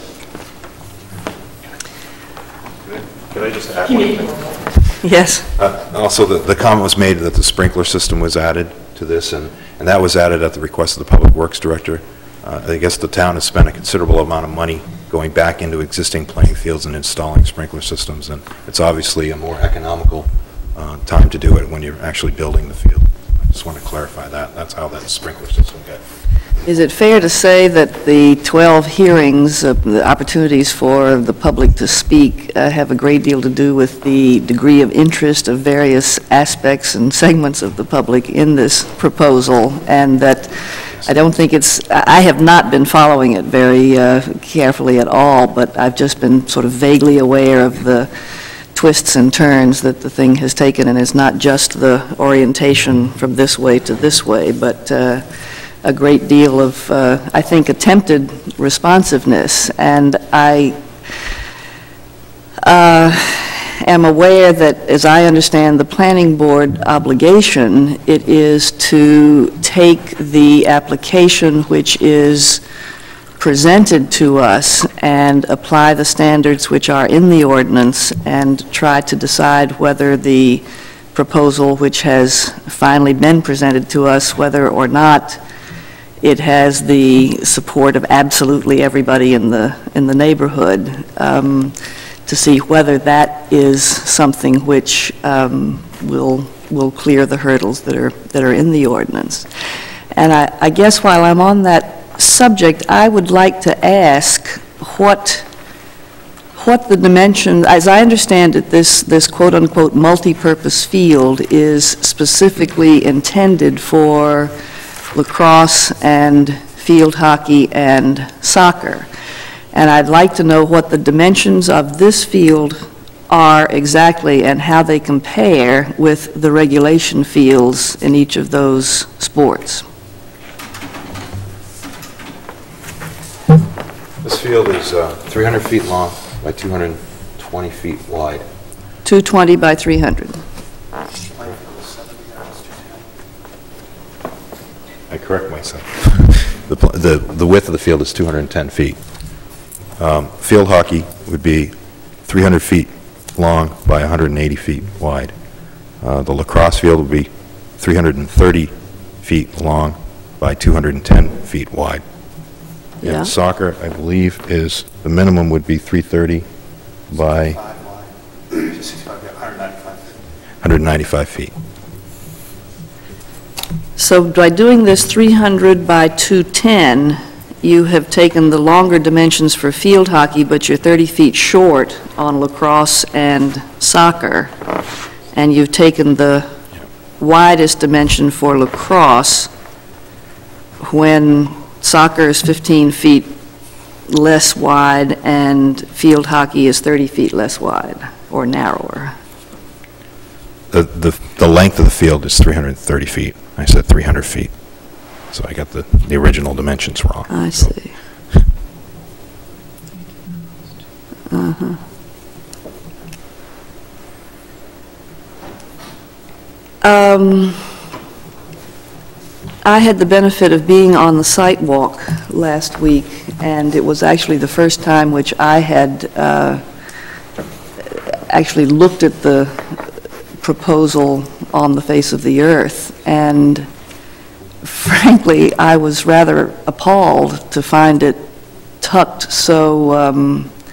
Could I just add one thing? Yes. Also, the comment was made that the sprinkler system was added to this, and that was added at the request of the Public Works Director. I guess the town has spent a considerable amount of money going back into existing playing fields and installing sprinkler systems, and it's obviously a more economical time to do it when you're actually building the field. I just want to clarify that. That's how that sprinkler system got. Is it fair to say that the 12 hearings, the opportunities for the public to speak, have a great deal to do with the degree of interest of various aspects and segments of the public in this proposal, and that I don't think I have not been following it very carefully at all, but I've just been sort of vaguely aware of the twists and turns that the thing has taken, and it's not just the orientation from this way to this way, but a great deal of, I think, attempted responsiveness. And I am aware that, as I understand the planning board obligation, it is to take the application which is presented to us and apply the standards which are in the ordinance and try to decide whether the proposal which has finally been presented to us, whether or not it has the support of absolutely everybody in the neighborhood, to see whether that is something which will clear the hurdles that are in the ordinance. And I guess while I'm on that subject, I would like to ask what the dimension, as I understand it, this quote-unquote multi-purpose field is specifically intended for lacrosse and field hockey and soccer. And I'd like to know what the dimensions of this field are exactly and how they compare with the regulation fields in each of those sports. This field is 300 feet long by 220 feet wide. 220 by 300. I correct myself. The width of the field is 210 feet. Field hockey would be 300 feet long by 180 feet wide. The lacrosse field would be 330 feet long by 210 feet wide. Yeah. And soccer, I believe, is, the minimum would be 330 by 195 feet. So by doing this 300 by 210, you have taken the longer dimensions for field hockey, but you're 30 feet short on lacrosse and soccer, and you've taken the widest dimension for lacrosse when soccer is 15 feet less wide and field hockey is 30 feet less wide or narrower. The length of the field is 330 feet. I said 300 feet. So I got the original dimensions wrong. I see. Uh-huh. I had the benefit of being on the site walk last week, and it was actually the first time which I had actually looked at the proposal on the face of the earth, and frankly, I was rather appalled to find it tucked so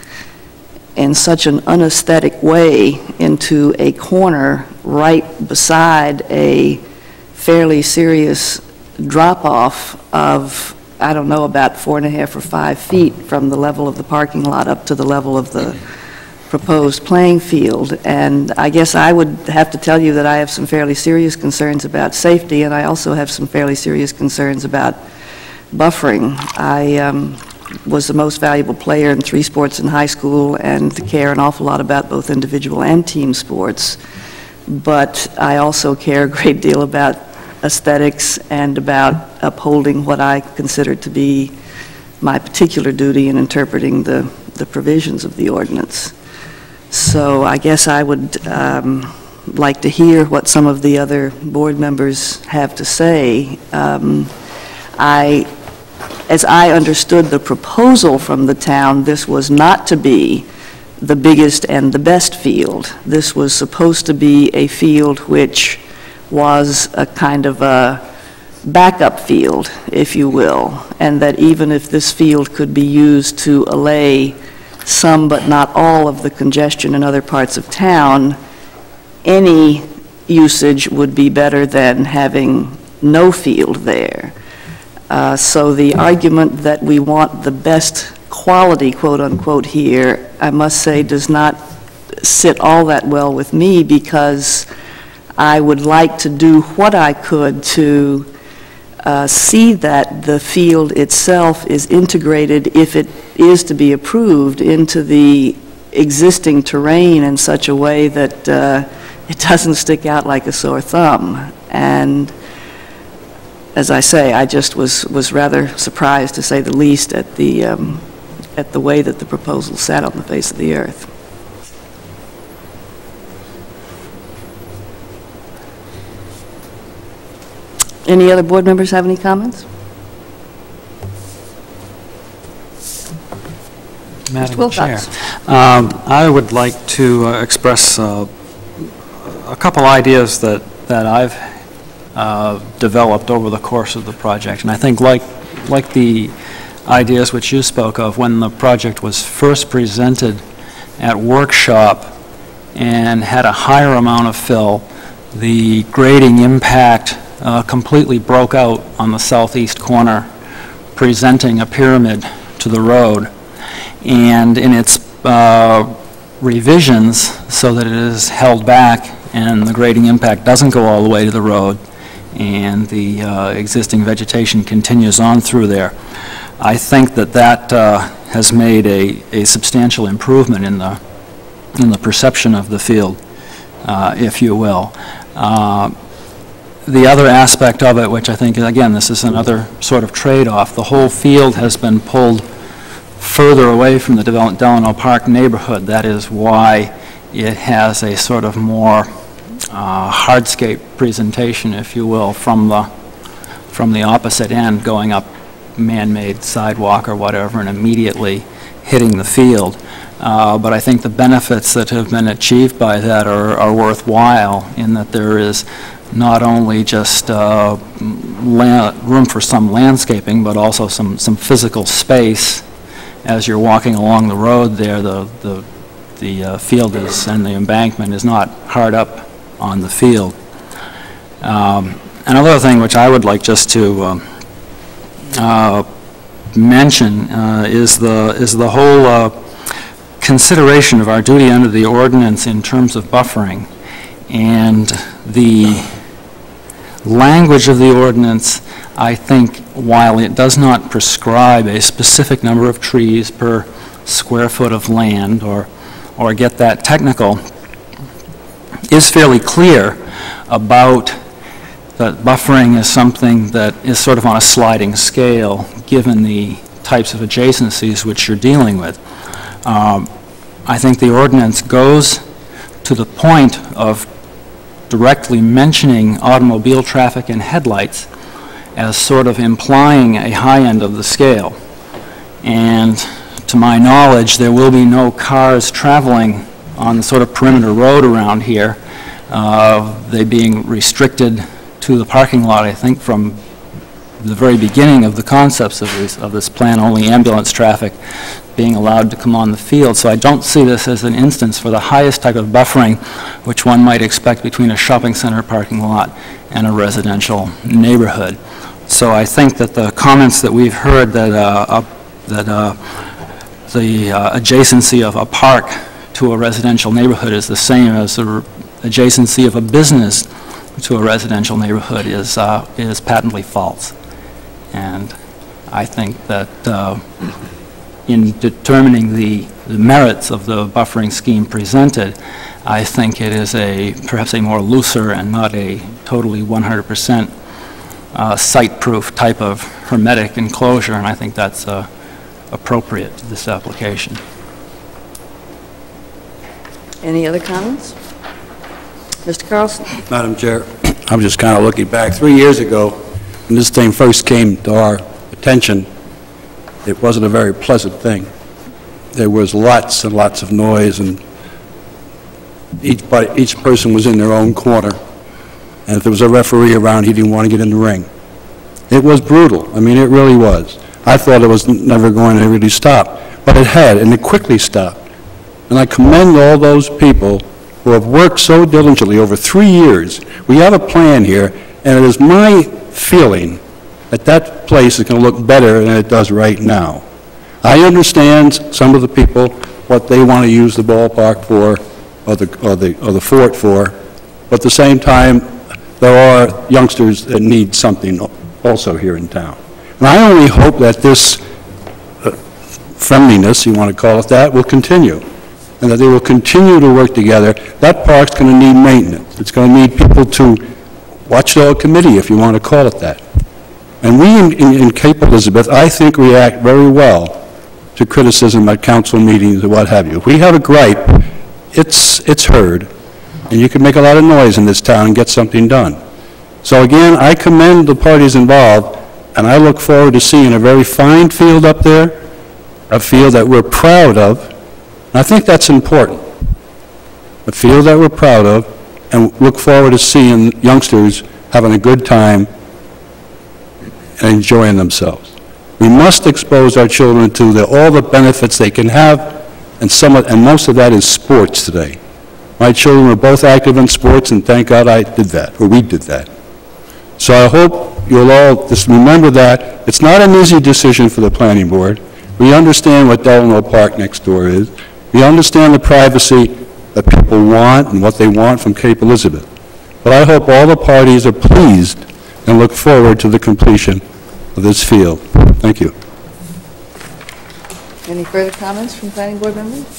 in such an unaesthetic way into a corner right beside a fairly serious drop-off of, I don't know, about 4.5 or 5 feet from the level of the parking lot up to the level of the proposed playing field. And I guess I would have to tell you that I have some fairly serious concerns about safety, and I also have some fairly serious concerns about buffering. I was the most valuable player in 3 sports in high school and care an awful lot about both individual and team sports. But I also care a great deal about aesthetics and about upholding what I consider to be my particular duty in interpreting the provisions of the ordinance. So I guess I would like to hear what some of the other board members have to say. As I understood the proposal from the town, this was not to be the biggest and the best field. This was supposed to be a field which was a kind of a backup field, if you will, and that even if this field could be used to allay some but not all of the congestion in other parts of town, any usage would be better than having no field there. So the argument that we want the best quality, quote-unquote, here, I must say, does not sit all that well with me, because I would like to do what I could to see that the field itself is integrated, if it is to be approved, into the existing terrain in such a way that it doesn't stick out like a sore thumb. And as I say, I just was rather surprised, to say the least, at the way that the proposal sat on the face of the earth. Any other board members have any comments? Madam Chair, Wilcox. I would like to express a couple ideas that I've developed over the course of the project. And I think like the ideas which you spoke of when the project was first presented at workshop and had a higher amount of fill, the grading impact completely broke out on the southeast corner, presenting a pyramid to the road. And in its revisions, so that it is held back and the grading impact doesn't go all the way to the road, and the existing vegetation continues on through there, I think that has made a substantial improvement in the perception of the field, if you will. The other aspect of it, which I think, again, this is another sort of trade-off, the whole field has been pulled further away from the Delano Park neighborhood. That is why it has a sort of more hardscape presentation, if you will, from the opposite end, going up man-made sidewalk or whatever, and immediately hitting the field. But I think the benefits that have been achieved by that are worthwhile, in that there is not only just room for some landscaping, but also some physical space. As you're walking along the road there, the field is, and the embankment is not hard up on the field. Another thing which I would like just to mention is the whole consideration of our duty under the ordinance in terms of buffering. And the language of the ordinance, I think, while it does not prescribe a specific number of trees per square foot of land, or get that technical, is fairly clear about that buffering is something that is sort of on a sliding scale, given the types of adjacencies which you're dealing with. I think the ordinance goes to the point of directly mentioning automobile traffic and headlights as sort of implying a high end of the scale. And to my knowledge, there will be no cars traveling on the sort of perimeter road around here, they being restricted to the parking lot, I think, from the very beginning of the concepts of this plan, only ambulance traffic being allowed to come on the field. So I don't see this as an instance for the highest type of buffering which one might expect between a shopping center parking lot and a residential neighborhood. So I think that the comments that we've heard that the adjacency of a park to a residential neighborhood is the same as the adjacency of a business to a residential neighborhood is patently false. And I think that in determining the merits of the buffering scheme presented, I think it is perhaps a more looser and not a totally 100% site-proof type of hermetic enclosure, and I think that's appropriate to this application. Any other comments? Mr. Carlson? Madam Chair, I'm just kind of looking back. 3 years ago, when this thing first came to our attention, it wasn't a very pleasant thing. There was lots and lots of noise, and each person was in their own corner. And if there was a referee around, he didn't want to get in the ring. It was brutal. I mean, it really was. I thought it was never going to really stop, but it had, and it quickly stopped. And I commend all those people who have worked so diligently over 3 years. We have a plan here, and it is my feeling that that place is going to look better than it does right now. I understand some of the people, what they want to use the ballpark for, or the fort for, but at the same time, there are youngsters that need something also here in town. And I only hope that this friendliness, you want to call it that, will continue, and that they will continue to work together. That park's going to need maintenance. It's going to need people to watchdog committee, if you want to call it that. And we in Cape Elizabeth, I think, react very well to criticism at council meetings or what have you. If we have a gripe, it's heard, and you can make a lot of noise in this town and get something done. So again, I commend the parties involved, and I look forward to seeing a very fine field up there, a field that we're proud of, and I think that's important. A field that we're proud of, and look forward to seeing youngsters having a good time and enjoying themselves. We must expose our children to all the benefits they can have, and most of that is sports today. My children were both active in sports, and thank God I did that, or we did that. So I hope you'll all just remember that. It's not an easy decision for the planning board. We understand what Delano Park next door is. We understand the privacy that people want and what they want from Cape Elizabeth. But I hope all the parties are pleased and look forward to the completion of this field. Thank you. Any further comments from planning board members?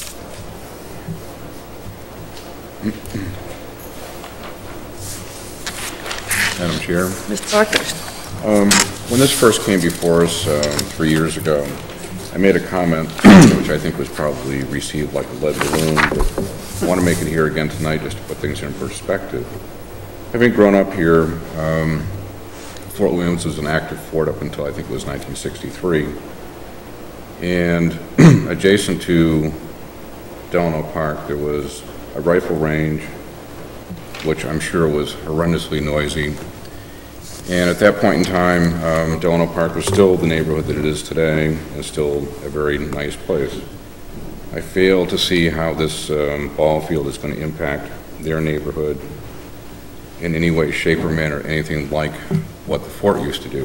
Madam Chair, Mr. Parkhurst? when this first came before us 3 years ago, I made a comment which I think was probably received like a lead balloon, but I want to make it here again tonight just to put things in perspective. Having grown up here, Fort Williams was an active fort up until I think it was 1963. And adjacent to Delano Park, there was a rifle range, which I'm sure was horrendously noisy. And at that point in time, Delano Park was still the neighborhood that it is today, and still a very nice place. I fail to see how this ball field is going to impact their neighborhood in any way, shape, or manner, anything like what the fort used to do.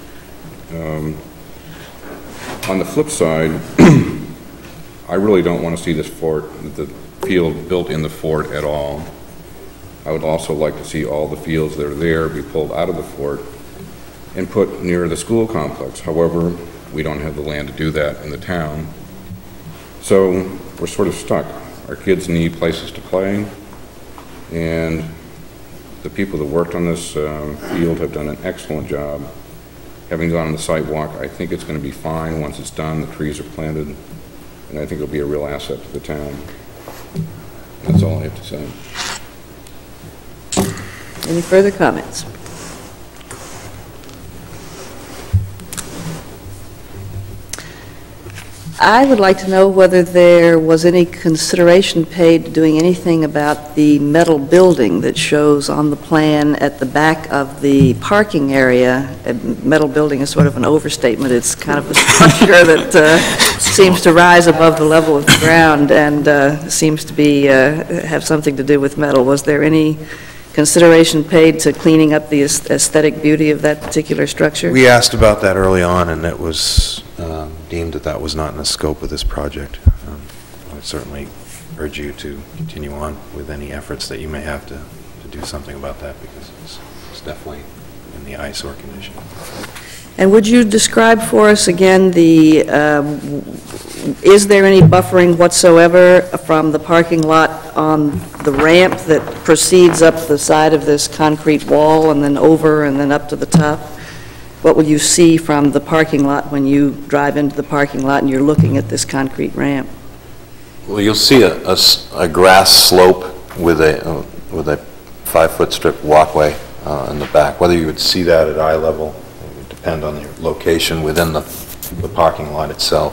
On the flip side, I really don't want to see this the field built in the fort at all. I would also like to see all the fields that are there be pulled out of the fort and put near the school complex. However, we don't have the land to do that in the town. So we're sort of stuck. Our kids need places to play, and the people that worked on this field have done an excellent job. Having gone on the sidewalk, I think it's going to be fine once it's done, the trees are planted, and I think it'll be a real asset to the town. That's all I have to say. Any further comments? I would like to know whether there was any consideration paid to doing anything about the metal building that shows on the plan at the back of the parking area. A metal building is sort of an overstatement. It's kind of a structure that seems to rise above the level of the ground and seems to be, have something to do with metal. Was there any consideration paid to cleaning up the aesthetic beauty of that particular structure? We asked about that early on, and it was deemed that that was not in the scope of this project. I would certainly urge you to continue on with any efforts that you may have to do something about that, because it's definitely in the eyesore condition. And would you describe for us again the, is there any buffering whatsoever from the parking lot on the ramp that proceeds up the side of this concrete wall and then over and then up to the top? What will you see from the parking lot when you drive into the parking lot and you're looking at this concrete ramp? Well, you'll see a grass slope with a 5-foot strip walkway in the back. Whether you would see that at eye level would depend on your location within the parking lot itself.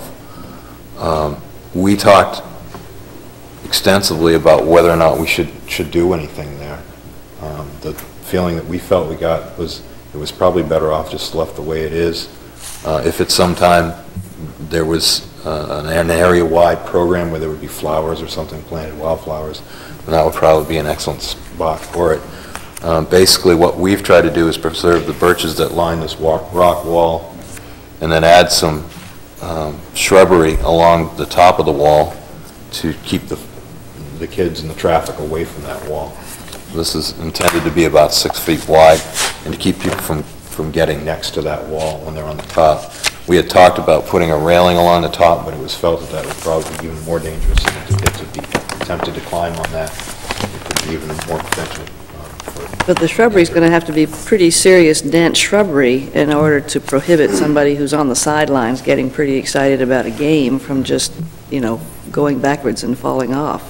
We talked extensively about whether or not we should do anything there. The feeling that we felt we got was it was probably better off just left the way it is. If at some time there was an area-wide program where there would be flowers or something planted, wildflowers, then that would probably be an excellent spot for it. Basically, what we've tried to do is preserve the birches that line this rock wall and then add some shrubbery along the top of the wall to keep the kids and the traffic away from that wall. This is intended to be about 6 feet wide and to keep people from getting next to that wall when they're on the top. We had talked about putting a railing along the top, but it was felt that that would probably be even more dangerous, and if the kids would be tempted to climb on that, it could be even more potential. But the shrubbery is going to have to be pretty serious, dense shrubbery in order to prohibit somebody who's on the sidelines getting pretty excited about a game from just, you know, going backwards and falling off.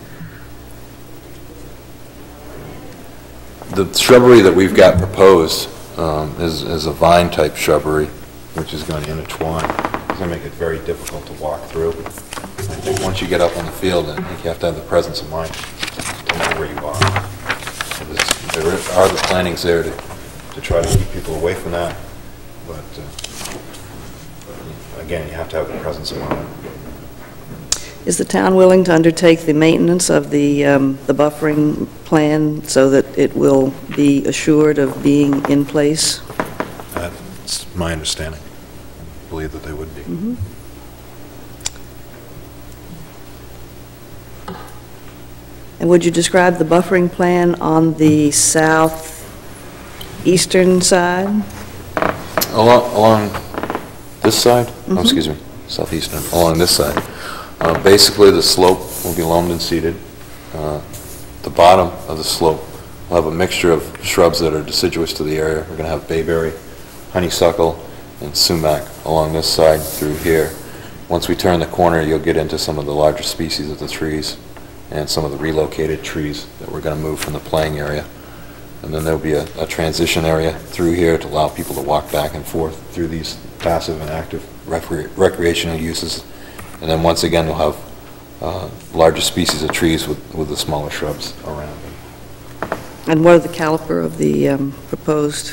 The shrubbery that we've got proposed is a vine-type shrubbery, which is going to intertwine. It's going to make it very difficult to walk through. I think once you get up on the field, I think you have to have the presence of mind to know where you are. So there are the plantings there to try to keep people away from that, but again, you have to have the presence of mind. Is the town willing to undertake the maintenance of the buffering plan so that it will be assured of being in place? That's my understanding. I believe that they would be. Mm-hmm. And would you describe the buffering plan on the southeastern side? Along this side? Oh, excuse me, southeastern, along this side. Basically, the slope will be loamed and seeded. The bottom of the slope will have a mixture of shrubs that are deciduous to the area. We're going to have bayberry, honeysuckle, and sumac along this side through here. Once we turn the corner, you'll get into some of the larger species of the trees and some of the relocated trees that we're going to move from the playing area. And then there'll be a transition area through here to allow people to walk back and forth through these passive and active recreational uses. And then once again, we'll have larger species of trees with the smaller shrubs around them. And what are the caliper of the proposed?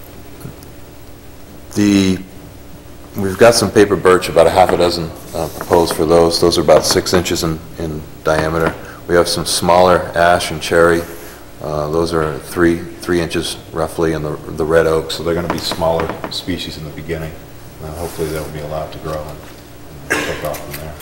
We've got some paper birch, about a half a dozen proposed for those. Those are about 6 inches in diameter. We have some smaller ash and cherry. Those are 3 inches roughly, and the red oak. So they're going to be smaller species in the beginning. Hopefully they'll be allowed to grow and take off from there.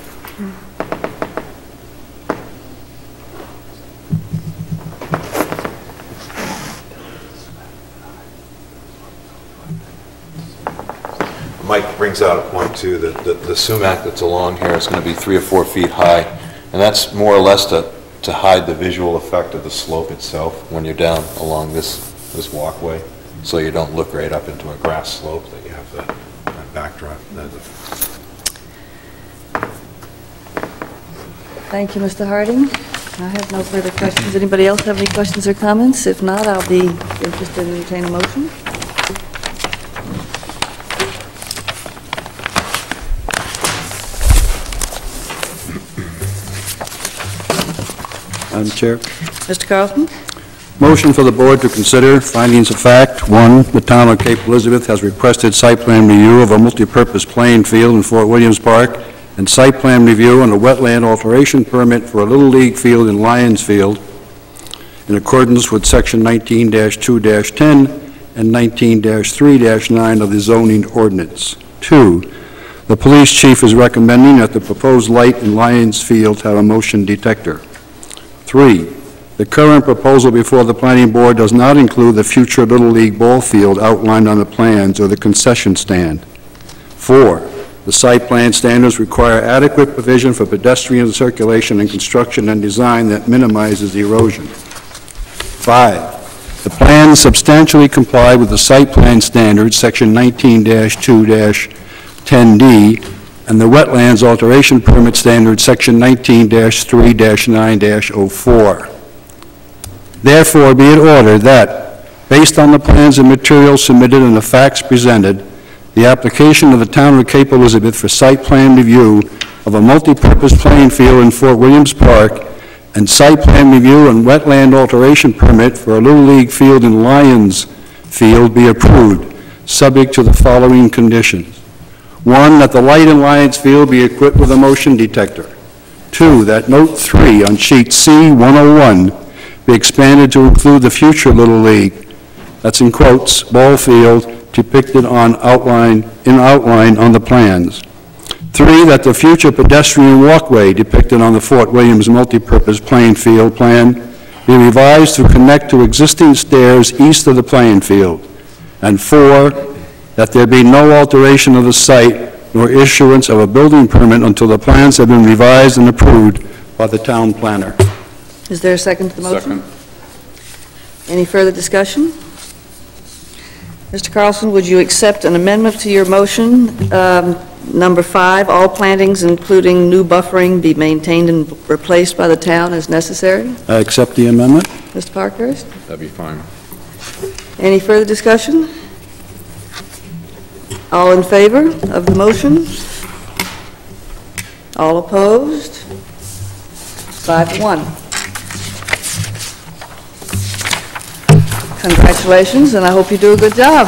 Mike brings out a point too, that the sumac that's along here is going to be 3 or 4 feet high, and that's more or less to hide the visual effect of the slope itself when you're down along this walkway, so you don't look right up into a grass slope, that you have that backdrop. Thank you, Mr. Harding. I have no further questions. Anybody else have any questions or comments? If not, I'll be interested in entertaining a motion. Madam Chair. Mr. Carlson? Motion for the board to consider findings of fact. One, the town of Cape Elizabeth has requested site plan review of a multipurpose playing field in Fort Williams Park and site plan review on a wetland alteration permit for a Little League field in Lions Field in accordance with Section 19-2-10 and 19-3-9 of the zoning ordinance. Two, the police chief is recommending that the proposed light in Lions Field have a motion detector. Three, the current proposal before the planning board does not include the future Little League ball field outlined on the plans or the concession stand. Four, the site plan standards require adequate provision for pedestrian circulation and construction and design that minimizes erosion. Five, the plans substantially comply with the site plan standards, Section 19-2-10D, and the wetlands alteration permit standard, Section 19-3-9-04. Therefore, be it ordered that, based on the plans and materials submitted and the facts presented, the application of the town of Cape Elizabeth for site plan review of a multipurpose playing field in Fort Williams Park and site plan review and wetland alteration permit for a Little League field in Lions Field be approved, subject to the following conditions. One, that the light in Lions Field be equipped with a motion detector. Two, that note 3 on sheet C-101 be expanded to include the future Little League, that's in quotes, ball field depicted on outline on the plans. Three, that the future pedestrian walkway depicted on the Fort Williams multipurpose playing field plan be revised to connect to existing stairs east of the playing field. And four, that there be no alteration of the site nor issuance of a building permit until the plans have been revised and approved by the town planner. Is there a second to the motion? Second. Any further discussion? Mr. Carlson, would you accept an amendment to your motion, number 5, all plantings including new buffering be maintained and replaced by the town as necessary? I accept the amendment. Mr. Parkhurst? That'd be fine. Any further discussion? All in favor of the motion? All opposed? 5-1. Congratulations, and I hope you do a good job.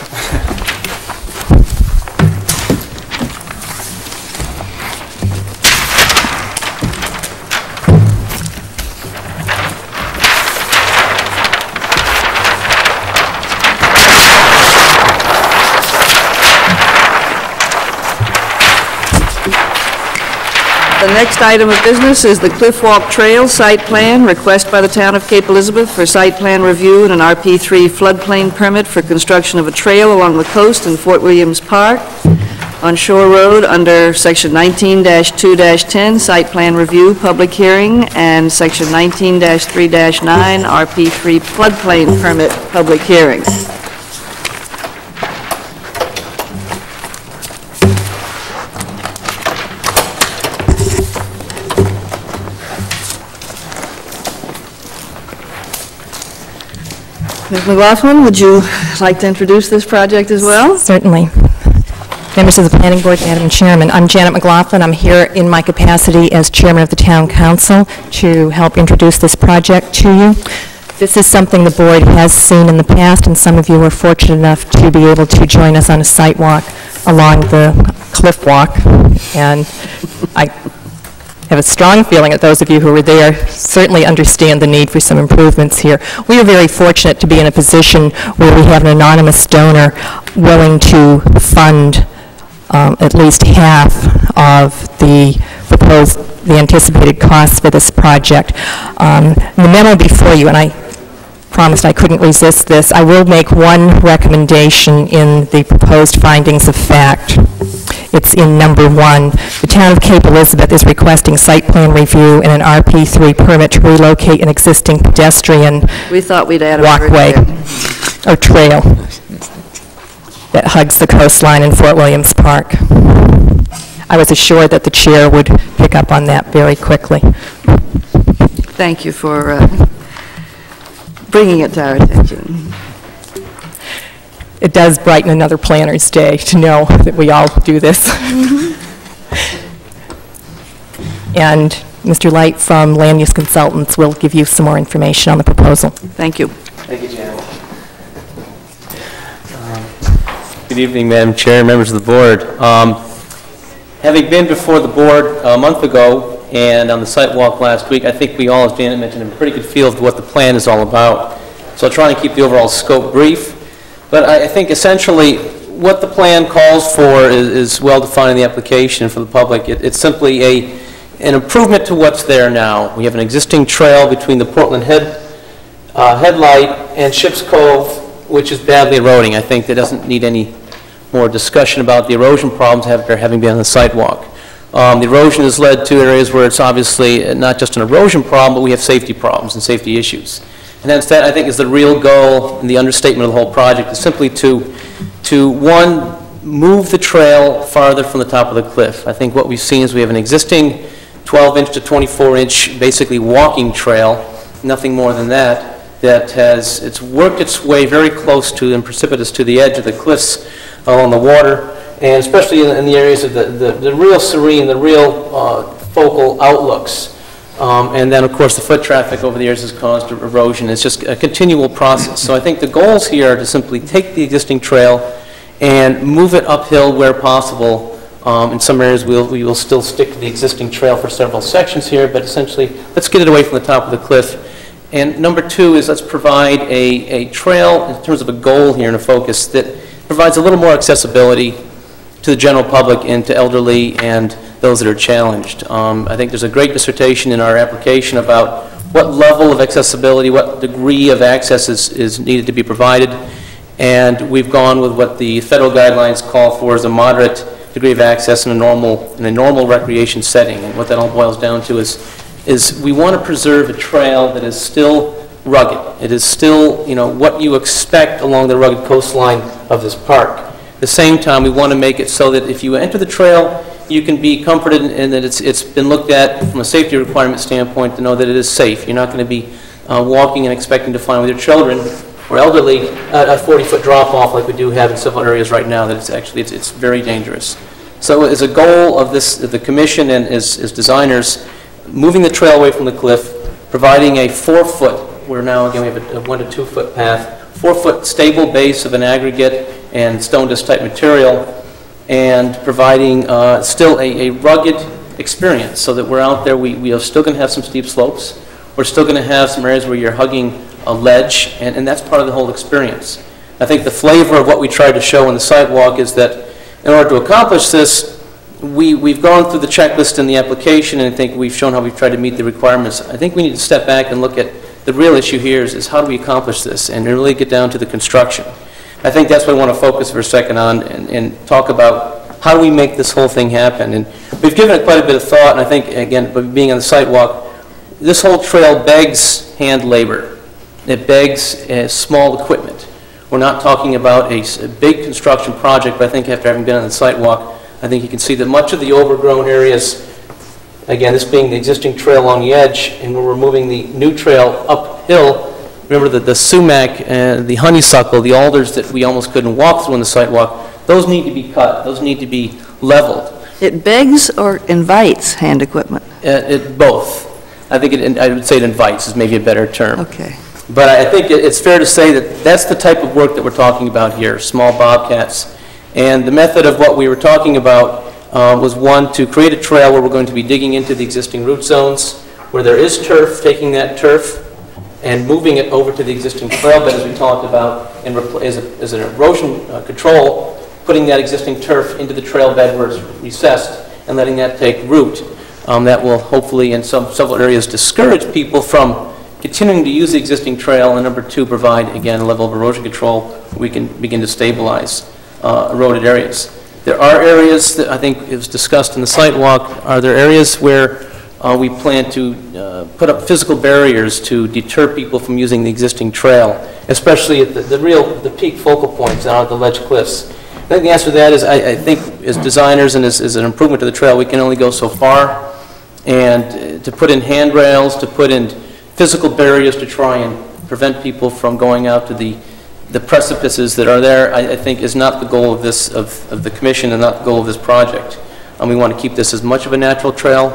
The next item of business is the Cliff Walk Trail Site Plan, request by the town of Cape Elizabeth for site plan review and an RP3 floodplain permit for construction of a trail along the coast in Fort Williams Park on Shore Road under Section 19-2-10, site plan review, public hearing, and Section 19-3-9, RP3 floodplain permit, public hearing. Ms. McLaughlin, would you like to introduce this project as well? Certainly. Members of the Planning Board, Madam Chairman, I'm Janet McLaughlin. I'm here in my capacity as Chairman of the Town Council to help introduce this project to you. This is something the board has seen in the past, and some of you were fortunate enough to be able to join us on a site walk along the Cliff Walk, and I have a strong feeling that those of you who were there certainly understand the need for some improvements here. We are very fortunate to be in a position where we have an anonymous donor willing to fund at least half of the anticipated costs for this project. The memo before you, and I promised I couldn't resist this, I will make one recommendation in the proposed findings of fact. It's in number 1. The town of Cape Elizabeth is requesting site plan review and an RP3 permit to relocate an existing pedestrian We thought we'd add a walkway word there. or trail that hugs the coastline in Fort Williams Park. I was assured that the chair would pick up on that very quickly. Thank you for bringing it to our attention. It does brighten another planner's day to know that we all do this. And Mr. Light from Land Use Consultants will give you some more information on the proposal. Thank you. Thank you, Janet. Good evening, Madam Chair and members of the board. Having been before the board a month ago and on the site walk last week, I think we all, as Janet mentioned, have a pretty good feel of what the plan is all about. So I'll try and keep the overall scope brief. But I think essentially what the plan calls for is well defined in the application for the public. It's simply an improvement to what's there now. We have an existing trail between the Portland Headlight and Ships Cove, which is badly eroding. I think that doesn't need any more discussion about the erosion problems after having been on the sidewalk. The erosion has led to areas where it's obviously not just an erosion problem, but we have safety problems and safety issues. And hence that, I think, is the real goal and the understatement of the whole project, is simply to one, move the trail farther from the top of the cliff. I think what we've seen is we have an existing 12-inch to 24-inch basically walking trail, nothing more than that, it's worked its way very close to and precipitous to the edge of the cliffs along the water, and especially in the areas of the real serene, the real focal outlooks. And then, of course, the foot traffic over the years has caused erosion. It's just a continual process. So I think the goals here are to simply take the existing trail and move it uphill where possible. In some areas, we will still stick to the existing trail for several sections here, but essentially, let's get it away from the top of the cliff. And number two is let's provide a trail in terms of a goal here and a focus that provides a little more accessibility to the general public and to elderly and those that are challenged. I think there's a great dissertation in our application about what level of accessibility, what degree of access is needed to be provided, and we've gone with what the federal guidelines call for as a moderate degree of access in a normal recreation setting. And what that all boils down to is we want to preserve a trail that is still rugged. It is still, what you expect along the rugged coastline of this park. At the same time, we want to make it so that if you enter the trail, you can be comforted in that it's been looked at from a safety requirement standpoint to know that it is safe. You're not going to be walking and expecting to find with your children or elderly a 40-foot drop-off like we do have in several areas right now. That it's very dangerous. So as a goal of the commission and as designers, moving the trail away from the cliff, providing a 4-foot, where now again we have a 1 to 2 foot path, 4-foot stable base of an aggregate and stone dust type material, and providing still a rugged experience so that we're out there, we are still going to have some steep slopes. We're still going to have some areas where you're hugging a ledge, and that's part of the whole experience. I think the flavor of what we tried to show on the sidewalk is that in order to accomplish this, we've gone through the checklist in the application, and I think we've shown how we've tried to meet the requirements. I think we need to step back and look at the real issue here is how do we accomplish this and really get down to the construction. I think that's what I want to focus for a second on and talk about how do we make this whole thing happen. And we've given it quite a bit of thought, and I think, again, by being on the sidewalk, this whole trail begs hand labor. It begs small equipment. We're not talking about a big construction project, but I think after having been on the sidewalk, I think you can see that much of the overgrown areas, again, this being the existing trail along the edge, and we're moving the new trail uphill. Remember the sumac, the honeysuckle, the alders that we almost couldn't walk through on the sidewalk, those need to be cut. Those need to be leveled. It begs or invites hand equipment? Both. I think I would say it invites is maybe a better term. Okay. But I think it's fair to say that that's the type of work that we're talking about here, small bobcats. And the method of what we were talking about was one, to create a trail where we're going to be digging into the existing root zones, where there is turf, taking that turf and moving it over to the existing trail bed as we talked about, and as an erosion control, putting that existing turf into the trail bed where it's recessed and letting that take root. That will hopefully in several areas discourage people from continuing to use the existing trail, and number two, provide, again, a level of erosion control we can begin to stabilize eroded areas. There are areas that I think it was discussed in the site walk. Are there areas where we plan to put up physical barriers to deter people from using the existing trail, especially at the peak focal points out at the ledge cliffs? I think the answer to that is I think as designers and as an improvement to the trail, we can only go so far. And to put in handrails, to put in physical barriers to try and prevent people from going out to the precipices that are there, I think is not the goal of the commission and not the goal of this project. We want to keep this as much of a natural trail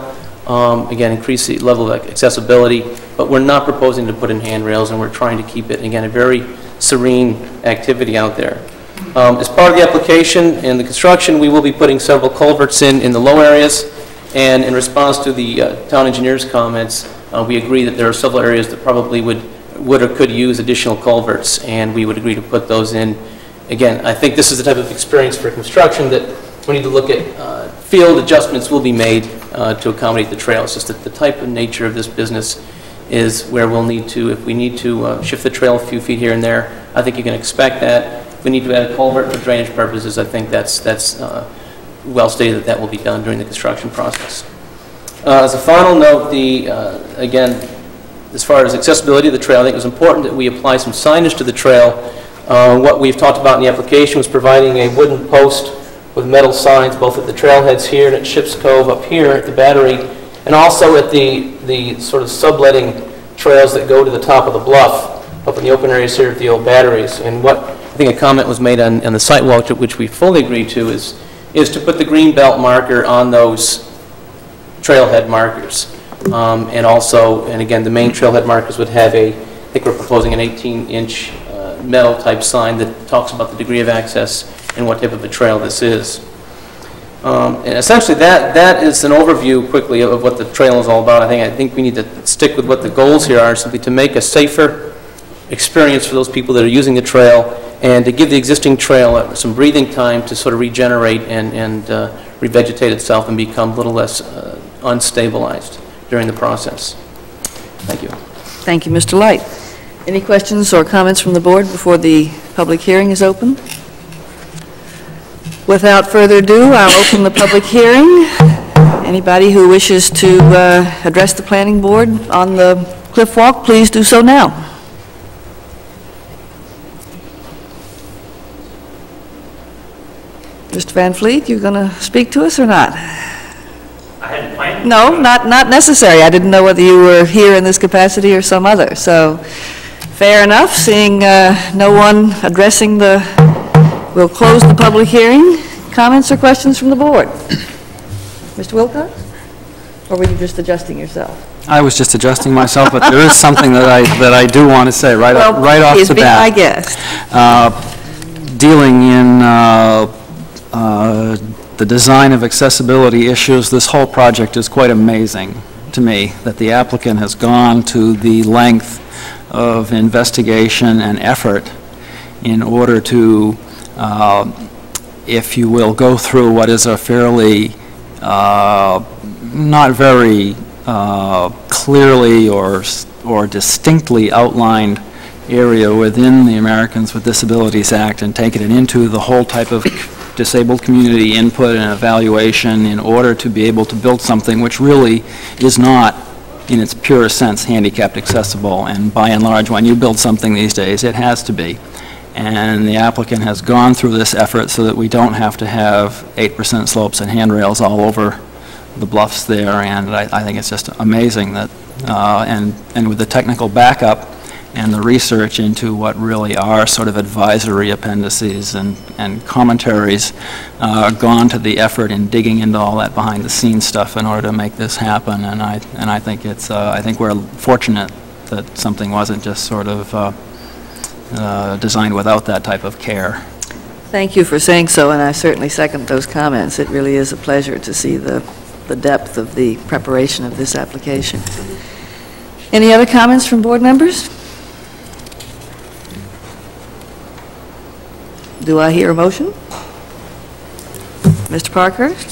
again, increase the level of accessibility, but we're not proposing to put in handrails, and we're trying to keep it, again, a very serene activity out there. As part of the application and the construction, we will be putting several culverts in the low areas, and in response to the town engineer's comments, we agree that there are several areas that probably would or could use additional culverts, and we would agree to put those in. Again, I think this is the type of experience for construction that we need to look at. Field adjustments will be made to accommodate the trail. It's just that the type of nature of this business is where we'll need to, if we need to shift the trail a few feet here and there, I think you can expect that. If we need to add a culvert for drainage purposes, I think that's well stated that will be done during the construction process. As a final note, again, as far as accessibility of the trail, I think it was important that we apply some signage to the trail. What we've talked about in the application was providing a wooden post with metal signs both at the trailheads here and at Ship's Cove up here at the Battery, and also at the sort of subletting trails that go to the top of the bluff up in the open areas here at the old batteries. And what I think a comment was made on the site walk, which we fully agree to, is to put the green belt marker on those trailhead markers. And also, and again, the main trailhead markers would have I think we're proposing an 18-inch metal type sign that talks about the degree of access and what type of a trail this is. And essentially that is an overview quickly of what the trail is all about. I think we need to stick with what the goals here are, simply to make a safer experience for those people that are using the trail, and to give the existing trail some breathing time to sort of regenerate and revegetate itself and become a little less unstabilized during the process. Thank you. Thank you, Mr. Light. Any questions or comments from the board before the public hearing is open? Without further ado, I'll open the public hearing. Anybody who wishes to address the planning board on the cliff walk, please do so now. Mr. Van Fleet, you going to speak to us or not? I hadn't planned. No, not necessary. I didn't know whether you were here in this capacity or some other. So, fair enough. Seeing no one addressing we'll close the public hearing. Comments or questions from the board? Mr. Wilcox? Or were you just adjusting yourself? I was just adjusting myself, but there is something that I do want to say right off the bat. Please be my guest. Dealing in the design of accessibility issues, this whole project is quite amazing to me, that the applicant has gone to the length of investigation and effort in order to, if you will, go through what is a fairly not very clearly or distinctly outlined area within the Americans with Disabilities Act, and taken it into the whole type of disabled community input and evaluation in order to be able to build something which really is not, in its purest sense, handicapped accessible. And by and large, when you build something these days, it has to be. And the applicant has gone through this effort so that we don't have to have 8% slopes and handrails all over the bluffs there. And I think it's just amazing that, and with the technical backup and the research into what really are sort of advisory appendices and commentaries, gone to the effort in digging into all that behind-the-scenes stuff in order to make this happen. And I think it's I think we're fortunate that something wasn't just sort of designed without that type of care. Thank you for saying so, and I certainly second those comments. It really is a pleasure to see the depth of the preparation of this application. Any other comments from board members? Do I hear a motion? Mr. Parkhurst?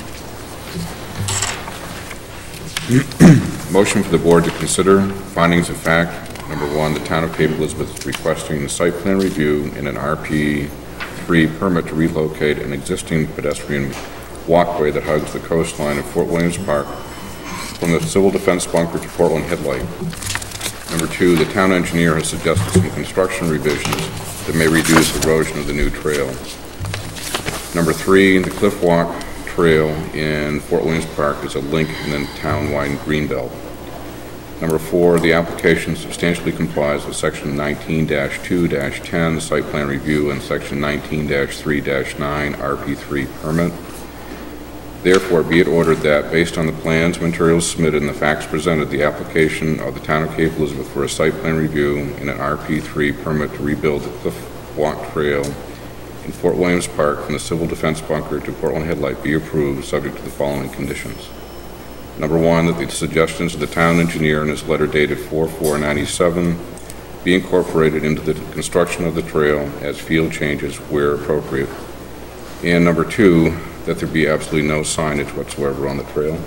Motion for the board to consider findings of fact. Number one, the town of Cape Elizabeth is requesting the site plan review in an RP3 permit to relocate an existing pedestrian walkway that hugs the coastline of Fort Williams Park from the Civil Defense Bunker to Portland Headlight. Number two, the town engineer has suggested some construction revisions that may reduce erosion of the new trail. Number three, the Cliff Walk Trail in Fort Williams Park is a link in the town-wide greenbelt. Number four, the application substantially complies with Section 19-2-10 Site Plan Review and Section 19-3-9 RP3 Permit. Therefore, be it ordered that, based on the plans, materials submitted, and the facts presented, the application of the Town of Cape Elizabeth for a site plan review and an RP3 permit to rebuild the Cliff Walk Trail in Fort Williams Park from the Civil Defense Bunker to Portland Headlight be approved, subject to the following conditions. Number one, that the suggestions of the town engineer in his letter dated 4/4/97 be incorporated into the construction of the trail as field changes where appropriate. And number two, that there be absolutely no signage whatsoever on the trail.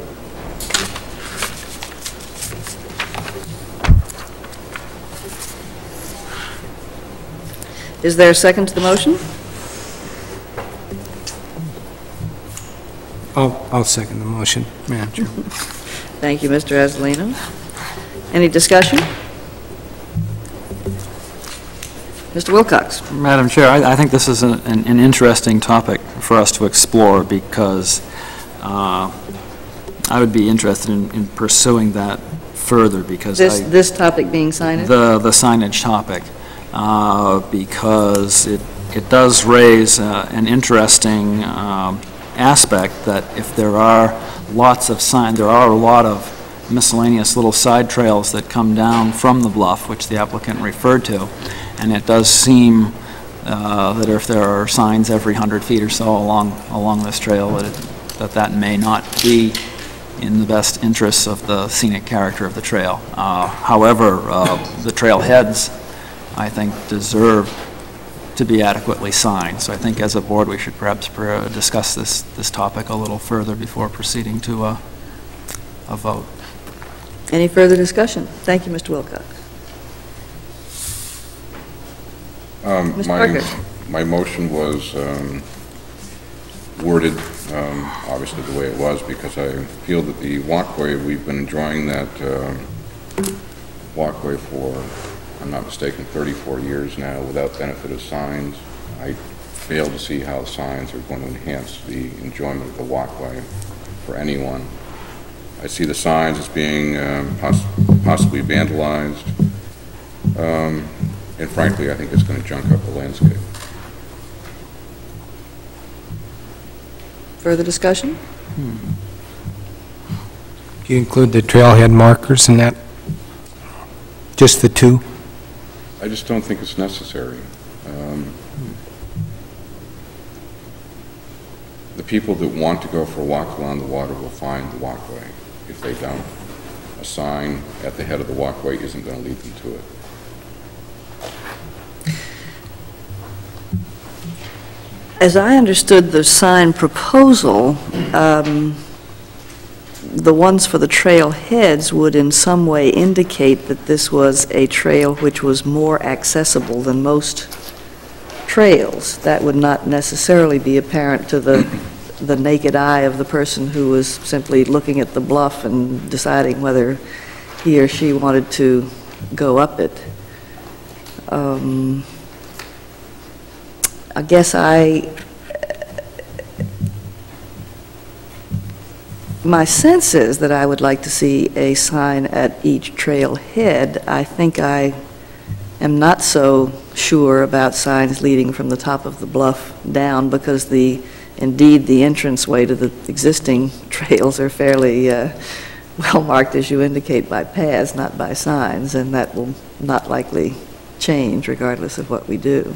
Is there a second to the motion? I'll second the motion, Madam Chair. Thank you, Mr. Azzalino. Any discussion? Mr. Wilcox. Madam Chair, I think this is an interesting topic for us to explore because I would be interested in pursuing that further because This topic being signage? The signage topic, because it does raise an interesting aspect that if there are lots of there are a lot of miscellaneous little side trails that come down from the bluff, which the applicant referred to, and it does seem that if there are signs every 100 feet or so along this trail, that may not be in the best interests of the scenic character of the trail. However, the trailheads, I think, deserve to be adequately signed. So I think as a board we should perhaps discuss this topic a little further before proceeding to a vote. Any further discussion? Thank you, Mr. Wilcox. Mr. Parker. My motion was worded obviously the way it was because I feel that the walkway, we've been enjoying that walkway for, if I'm not mistaken, 34 years now without benefit of signs. I fail to see how signs are going to enhance the enjoyment of the walkway for anyone. I see the signs as being possibly vandalized, and frankly, I think it's going to junk up the landscape. Further discussion? Do you include the trailhead markers in that? Just the two? I just don't think it's necessary. The people that want to go for a walk along the water will find the walkway. If they don't, a sign at the head of the walkway isn't going to lead them to it. As I understood the sign proposal, the ones for the trailheads would in some way indicate that this was a trail which was more accessible than most trails. That would not necessarily be apparent to the naked eye of the person who was simply looking at the bluff and deciding whether he or she wanted to go up it. I guess my sense is that I would like to see a sign at each trailhead. I think I am not so sure about signs leading from the top of the bluff down because indeed the entranceway to the existing trails are fairly well marked, as you indicate, by paths, not by signs, and that will not likely change regardless of what we do.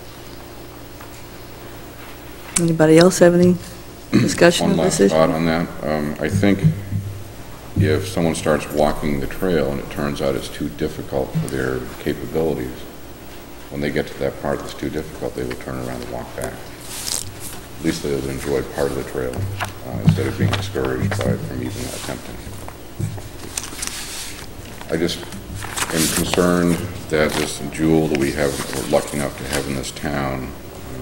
Anybody else have any discussion of this issue? One last thought on that. I think if someone starts walking the trail and it turns out it's too difficult for their capabilities, when they get to that part that's too difficult, they will turn around and walk back. At least they'll enjoy part of the trail instead of being discouraged from even attempting. I just am concerned that this jewel that we're lucky enough to have in this town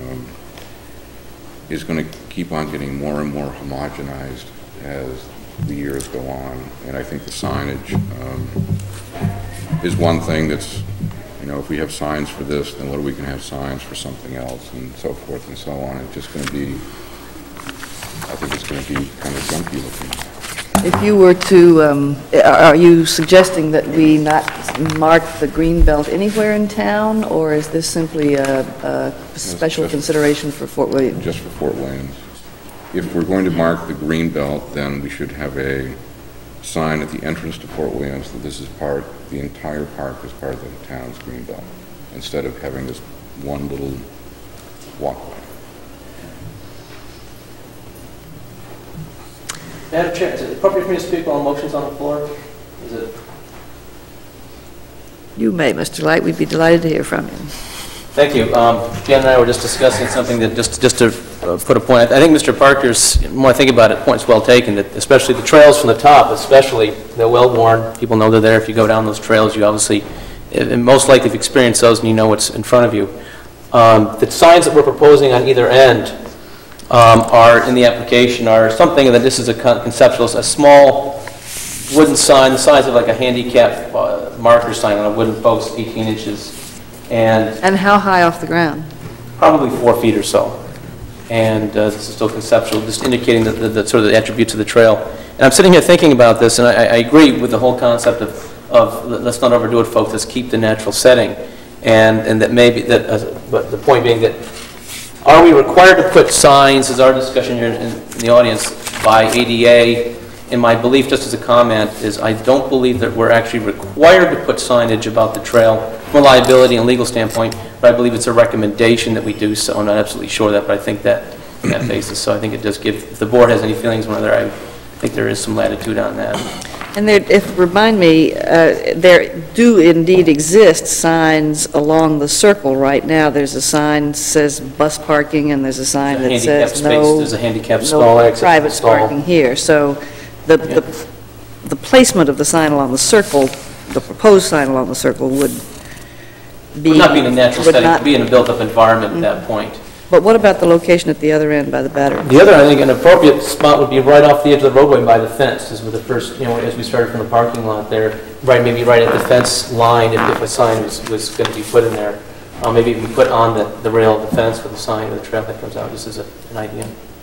is going to keep on getting more and more homogenized as the years go on. And I think the signage is one thing that's, if we have signs for this, then what are we going to have signs for something else, and so forth and so on. It's just going to be, I think it's going to be kind of junky looking. If you were to, are you suggesting that we not mark the green belt anywhere in town, or is this simply a special consideration for Fort Williams? Just for Fort Williams. if we're going to mark the green belt, then we should have a sign at the entrance to Fort Williams that this is the entire park is part of the town's green belt, instead of having this one little walkway. Madam Chair, is it appropriate for me to speak while motion's on the floor? Is it? You may, Mr. Light. We'd be delighted to hear from you. Thank you. Jan and I were just discussing something that, just to put a point, I think Mr. Parker's, the more I think about it, point's well taken, that especially the trails from the top, especially, they're well-worn. People know they're there. If you go down those trails, you obviously, and most likely, if you've experienced those and you know what's in front of you. The signs that we're proposing on either end are, in the application, are something that this is a conceptual, a small wooden sign, the size of like a handicap marker sign on a wooden post, 18 inches. And how high off the ground? Probably 4 feet or so. And this is still conceptual, just indicating the sort of the attributes of the trail. And I'm sitting here thinking about this, and I agree with the whole concept of let's not overdo it, folks. Let's keep the natural setting, and that maybe that. But the point being that, are we required to put signs? Is our discussion here in the audience by ADA? And my belief, just as a comment, is I don't believe that we're actually required to put signage about the trail from a liability and legal standpoint, but I believe it's a recommendation that we do so. I'm not absolutely sure of that, but I think that on that basis. So I think it does give, if the board has any feelings on whether, I think there is some latitude on that. And remind me, there do indeed exist signs along the circle right now. There's a sign that says bus parking, and there's a sign that says no, there's a handicap stall, exit private stall. parking here. So the placement of the sign along the circle, the proposed sign along the circle would not be in a natural setting, it would be in a built-up environment at that point. But what about the location at the other end by the battery? The other, I think, an appropriate spot would be right off the edge of the roadway by the fence, as with the first, as we started from the parking lot there, maybe right at the fence line, if a sign was going to be put in there. Maybe we put on the rail of the fence with a sign of the trail that comes out, just as an idea.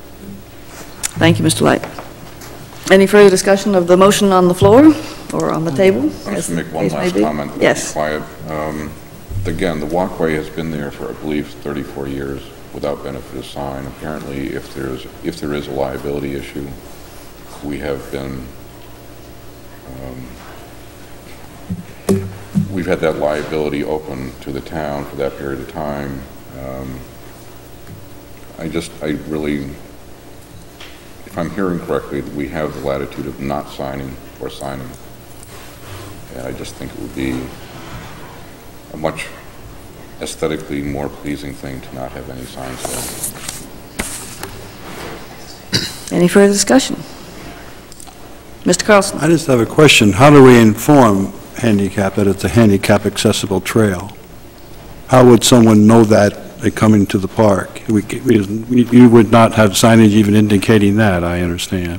Thank you, Mr. Light. Any further discussion of the motion on the floor or on the table? I'll just make one last comment. Yes. Quiet. Again, the walkway has been there for, I believe, 34 years without benefit of sign. Apparently, if there is a liability issue, we have been, we've had that liability open to the town for that period of time. I really, if I'm hearing correctly, we have the latitude of not signing or signing. And I just think it would be a much aesthetically more pleasing thing to not have any signs there. Any further discussion? Mr. Carlson? I just have a question. How do we inform handicap that it's a handicap accessible trail? How would someone know that they come into the park? You would not have signage even indicating that, I understand.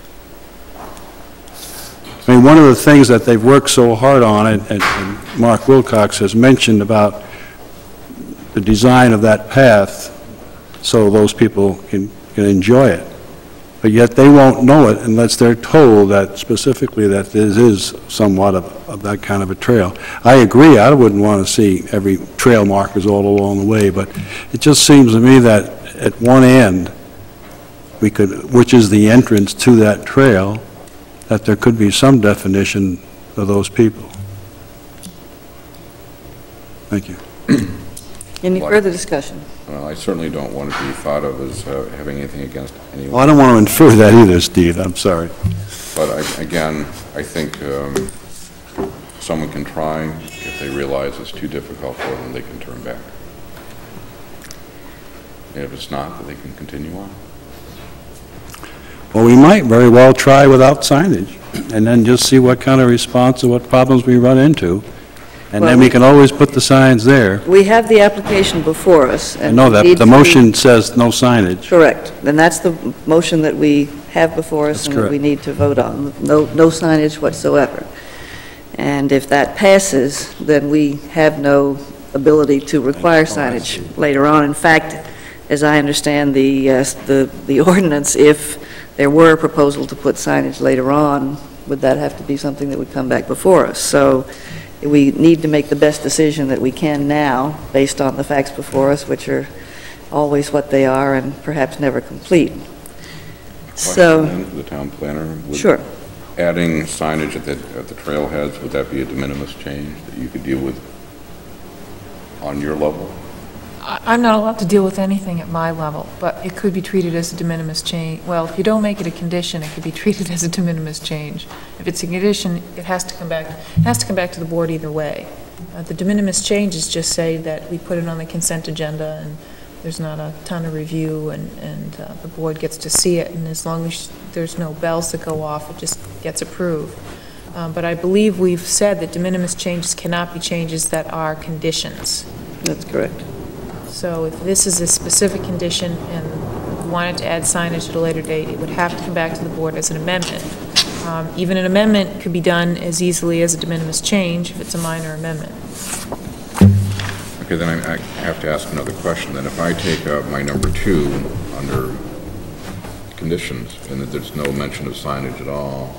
I mean, one of the things that they've worked so hard on, and Mark Wilcox has mentioned about the design of that path so those people can enjoy it. But yet they won't know it unless they're told that specifically that this is somewhat of that kind of a trail. I agree, I wouldn't want to see every trail markers all along the way, but it just seems to me that at one end, we could, which is the entrance to that trail, that there could be some definition for those people. Thank you. Any further discussion? Well, I certainly don't want to be thought of as having anything against anyone. Well, I don't want to infer that either, Steve, I'm sorry. But again, I think someone can try. If they realize it's too difficult for them, they can turn back. And if it's not, then they can continue on. Well, we might very well try without signage, and then just see what kind of response or what problems we run into. And then we can always put the signs there. We have the application before us. I know that, the motion says no signage. Correct. And that's the motion that we have before us and that we need to vote on. No signage whatsoever. And if that passes, then we have no ability to require signage later on. In fact, as I understand the ordinance, if there were a proposal to put signage later on, would that have to be something that would come back before us? So we need to make the best decision that we can now, based on the facts before us, which are always what they are and perhaps never complete. So, Question then for the town planner. Would sure. Adding signage at the trailheads, would that be a de minimis change that you could deal with on your level? I'm not allowed to deal with anything at my level, but it could be treated as a de minimis change. Well, if you don't make it a condition, it could be treated as a de minimis change. If it's a condition, it has to come back to the board either way. The de minimis changes just say that we put it on the consent agenda and there's not a ton of review and the board gets to see it, and as long as there's no bells that go off, it just gets approved. But I believe we've said that de minimis changes cannot be changes that are conditions. That's correct. So if this is a specific condition and we wanted to add signage at a later date, it would have to come back to the board as an amendment. Even an amendment could be done as easily as a de minimis change if it's a minor amendment. Okay, then I have to ask another question. Then if I take my number 2 under conditions and that there's no mention of signage at all,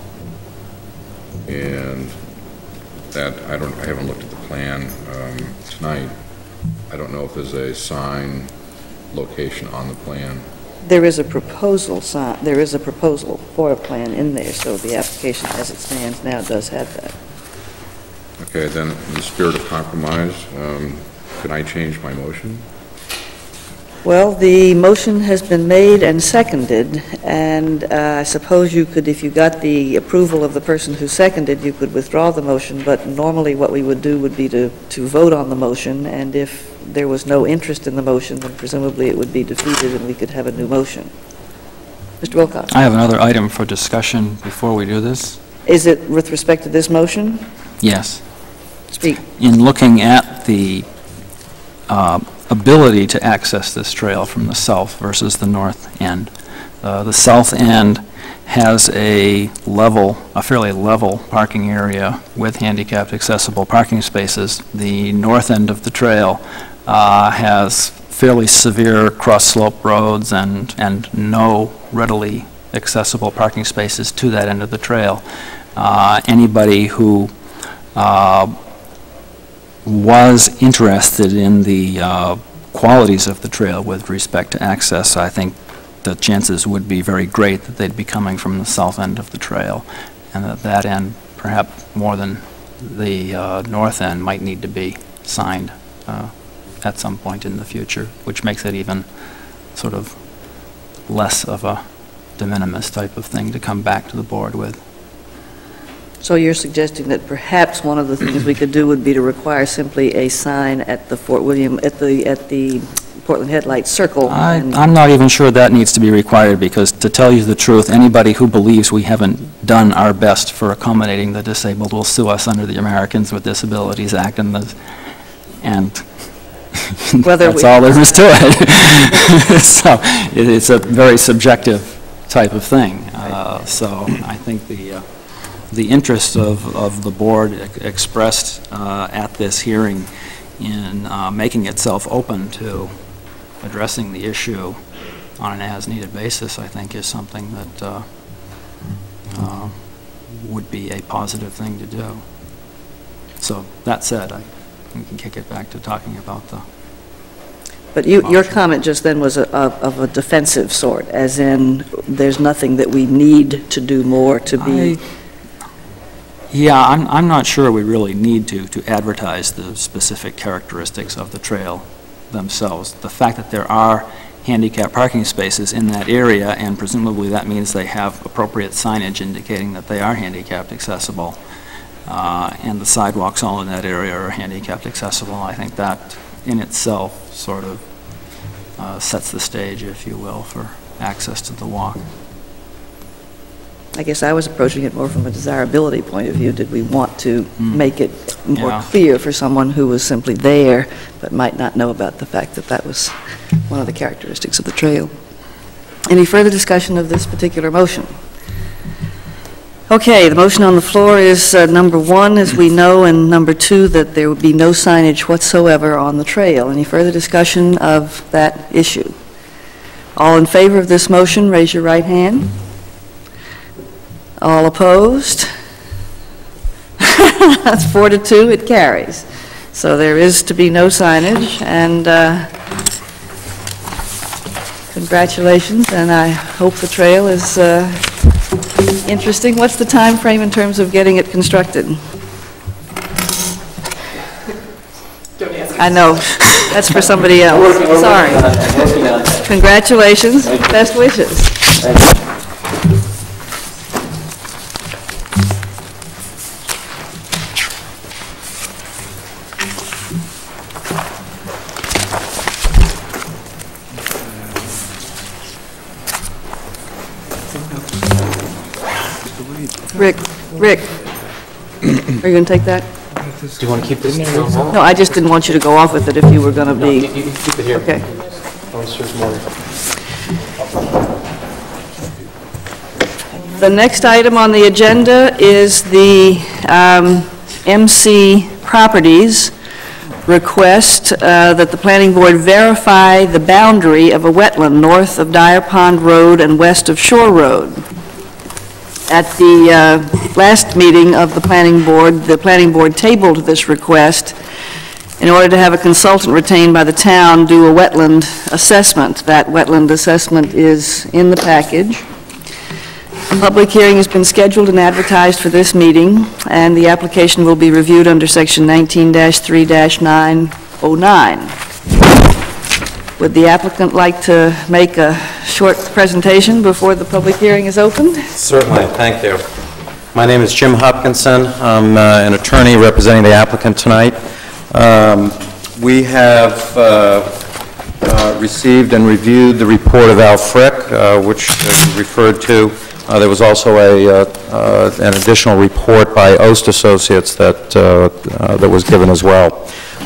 and that I haven't looked at the plan tonight. I don't know if there's a sign location on the plan. There is a proposal for a plan in there, so the application as it stands now does have that. Okay, then in the spirit of compromise, can I change my motion? Well, the motion has been made and seconded, and I suppose you could, if you got the approval of the person who seconded, you could withdraw the motion, but normally what we would do would be to vote on the motion, and if there was no interest in the motion, then presumably it would be defeated and we could have a new motion. Mr. Wilcox? I have another item for discussion before we do this. Is it with respect to this motion? Yes. Speak. In looking at the ability to access this trail from the south versus the north end, the south end has a fairly level parking area with handicapped accessible parking spaces. The north end of the trail has fairly severe cross-slope roads and no readily accessible parking spaces to that end of the trail. Anybody who was interested in the qualities of the trail with respect to access, I think the chances would be very great that they'd be coming from the south end of the trail, and that end, perhaps more than the north end, might need to be signed at some point in the future, which makes it even sort of less of a de minimis type of thing to come back to the board with. So you're suggesting that perhaps one of the things we could do would be to require simply a sign at the Fort William, at the Portland Headlights Circle? I'm not even sure that needs to be required, because to tell you the truth, anybody who believes we haven't done our best for accommodating the disabled will sue us under the Americans with Disabilities Act, and that's all there is to it. So it's a very subjective type of thing. So I think the interest of the board expressed at this hearing in making itself open to addressing the issue on an as-needed basis, I think, is something that would be a positive thing to do. So that said, we can kick it back to talking about the... But your comment just then was of a defensive sort, as in there's nothing that we need to do more to be... Yeah, I'm not sure we really need to advertise the specific characteristics of the trail themselves. The fact that there are handicap parking spaces in that area, and presumably that means they have appropriate signage indicating that they are handicapped accessible, and the sidewalks all in that area are handicapped accessible, I think that in itself sort of sets the stage, if you will, for access to the walk. I guess I was approaching it more from a desirability point of view. Did we want to make it more clear for someone who was simply there but might not know about the fact that that was one of the characteristics of the trail? Any further discussion of this particular motion? Okay, the motion on the floor is number 1, as we know, and number 2, that there would be no signage whatsoever on the trail. Any further discussion of that issue? All in favor of this motion, raise your right hand. All opposed? That's 4-2, it carries. So there is to be no signage, and Congratulations, and I hope the trail is interesting. What's the time frame in terms of getting it constructed? I know, that's for somebody else. Sorry. Congratulations, best wishes. Rick, are you going to take that? Do you want to keep this? No, I just didn't want you to go off with it if you were going to be... You can keep it here. Okay. There's more. The next item on the agenda is the MC Properties request that the planning board verify the boundary of a wetland north of Dyer Pond Road and west of Shore Road. At the last meeting of the planning board tabled this request in order to have a consultant retained by the town do a wetland assessment. That wetland assessment is in the package. A public hearing has been scheduled and advertised for this meeting, and the application will be reviewed under Section 19-3-909. Would the applicant like to make a short presentation before the public hearing is opened? Certainly, thank you. My name is Jim Hopkinson. I'm an attorney representing the applicant tonight. We have received and reviewed the report of Al Frick, which you referred to. There was also an additional report by Ost Associates that was given as well.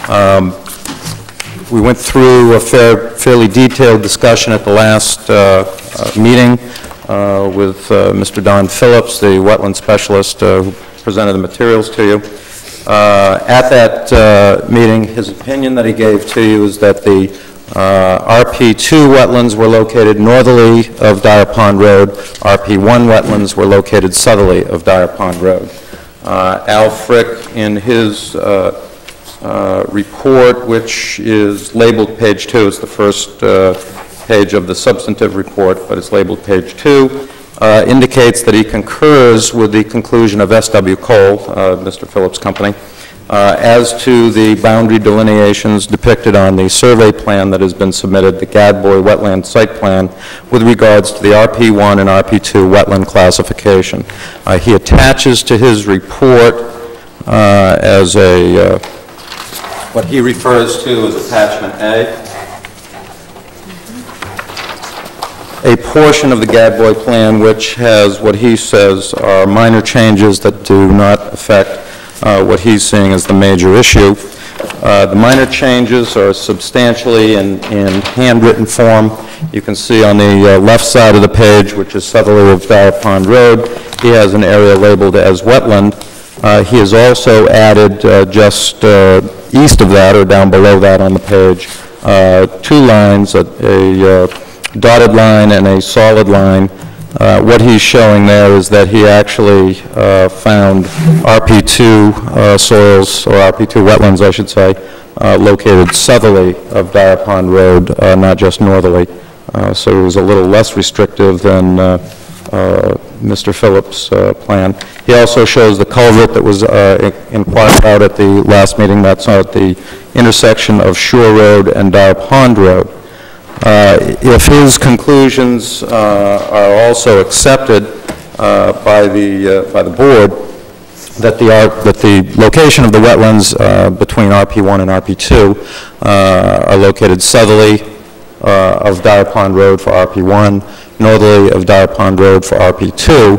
We went through a fairly detailed discussion at the last meeting with Mr. Don Phillips, the wetland specialist who presented the materials to you. At that meeting, his opinion that he gave to you is that the RP2 wetlands were located northerly of Dyer Pond Road. RP1 wetlands were located southerly of Dyer Pond Road. Al Frick, in his report, which is labeled page 2, it's the first page of the substantive report, but it's labeled page 2, indicates that he concurs with the conclusion of S.W. Cole, Mr. Phillips' company, as to the boundary delineations depicted on the survey plan that has been submitted, the Gadboy Wetland Site Plan, with regards to the RP1 and RP2 wetland classification. He attaches to his report as a what he refers to as Attachment a portion of the Gadboy plan which has what he says are minor changes that do not affect what he's seeing as the major issue. The minor changes are substantially in handwritten form. You can see on the left side of the page, which is southerly of Dyer Pond Road, he has an area labeled as wetland. He has also added just east of that, or down below that on the page, 2 lines, a dotted line and a solid line. What he's showing there is that he actually found RP2 soils, or RP2 wetlands, I should say, located southerly of Dyer Pond Road, not just northerly. So it was a little less restrictive than Mr. Phillips' plan. He also shows the culvert that was inquired about at the last meeting. That's at the intersection of Shore Road and Dyer Pond Road. If his conclusions are also accepted by the board, that the location of the wetlands between RP1 and RP2 are located southerly of Dyer Pond Road for RP1, northerly of Dyer Pond Road for RP2,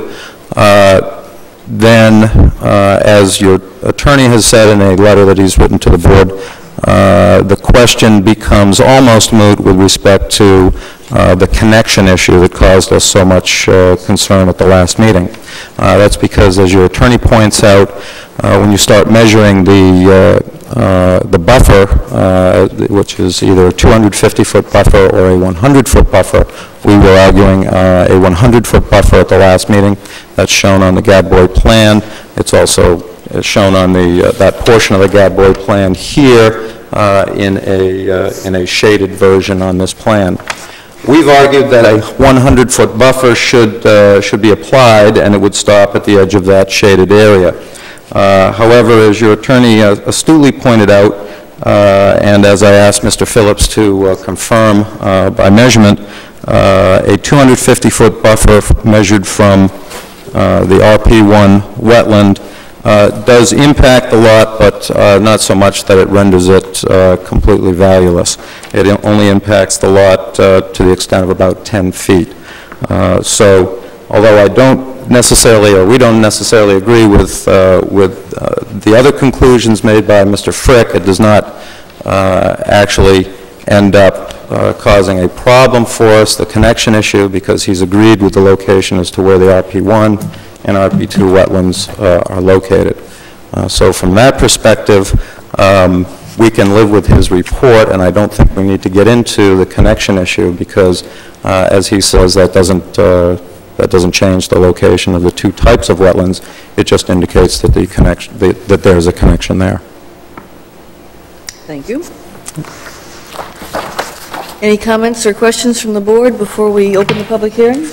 then, as your attorney has said in a letter that he's written to the board, the question becomes almost moot with respect to the connection issue that caused us so much concern at the last meeting. That's because, as your attorney points out, when you start measuring the buffer, which is either a 250-foot buffer or a 100-foot buffer, we were arguing a 100-foot buffer at the last meeting. That's shown on the Gadboy plan. It's also shown on that portion of the Gadboy plan here in a shaded version on this plan. We've argued that a 100-foot buffer should be applied, and it would stop at the edge of that shaded area. However, as your attorney astutely pointed out, and as I asked Mr. Phillips to confirm by measurement, a 250-foot buffer measured from the RP1 wetland does impact the lot, but not so much that it renders it completely valueless. It only impacts the lot to the extent of about 10 feet. So, although I don't necessarily, or we don't necessarily agree with the other conclusions made by Mr. Frick, it does not actually end up causing a problem for us, the connection issue, because he's agreed with the location as to where the RP1 and RP2 wetlands are located. So from that perspective, we can live with his report, and I don't think we need to get into the connection issue because, as he says, that doesn't change the location of the two types of wetlands. It just indicates that the connection, that there's a connection there. Thank you. Any comments or questions from the board before we open the public hearing?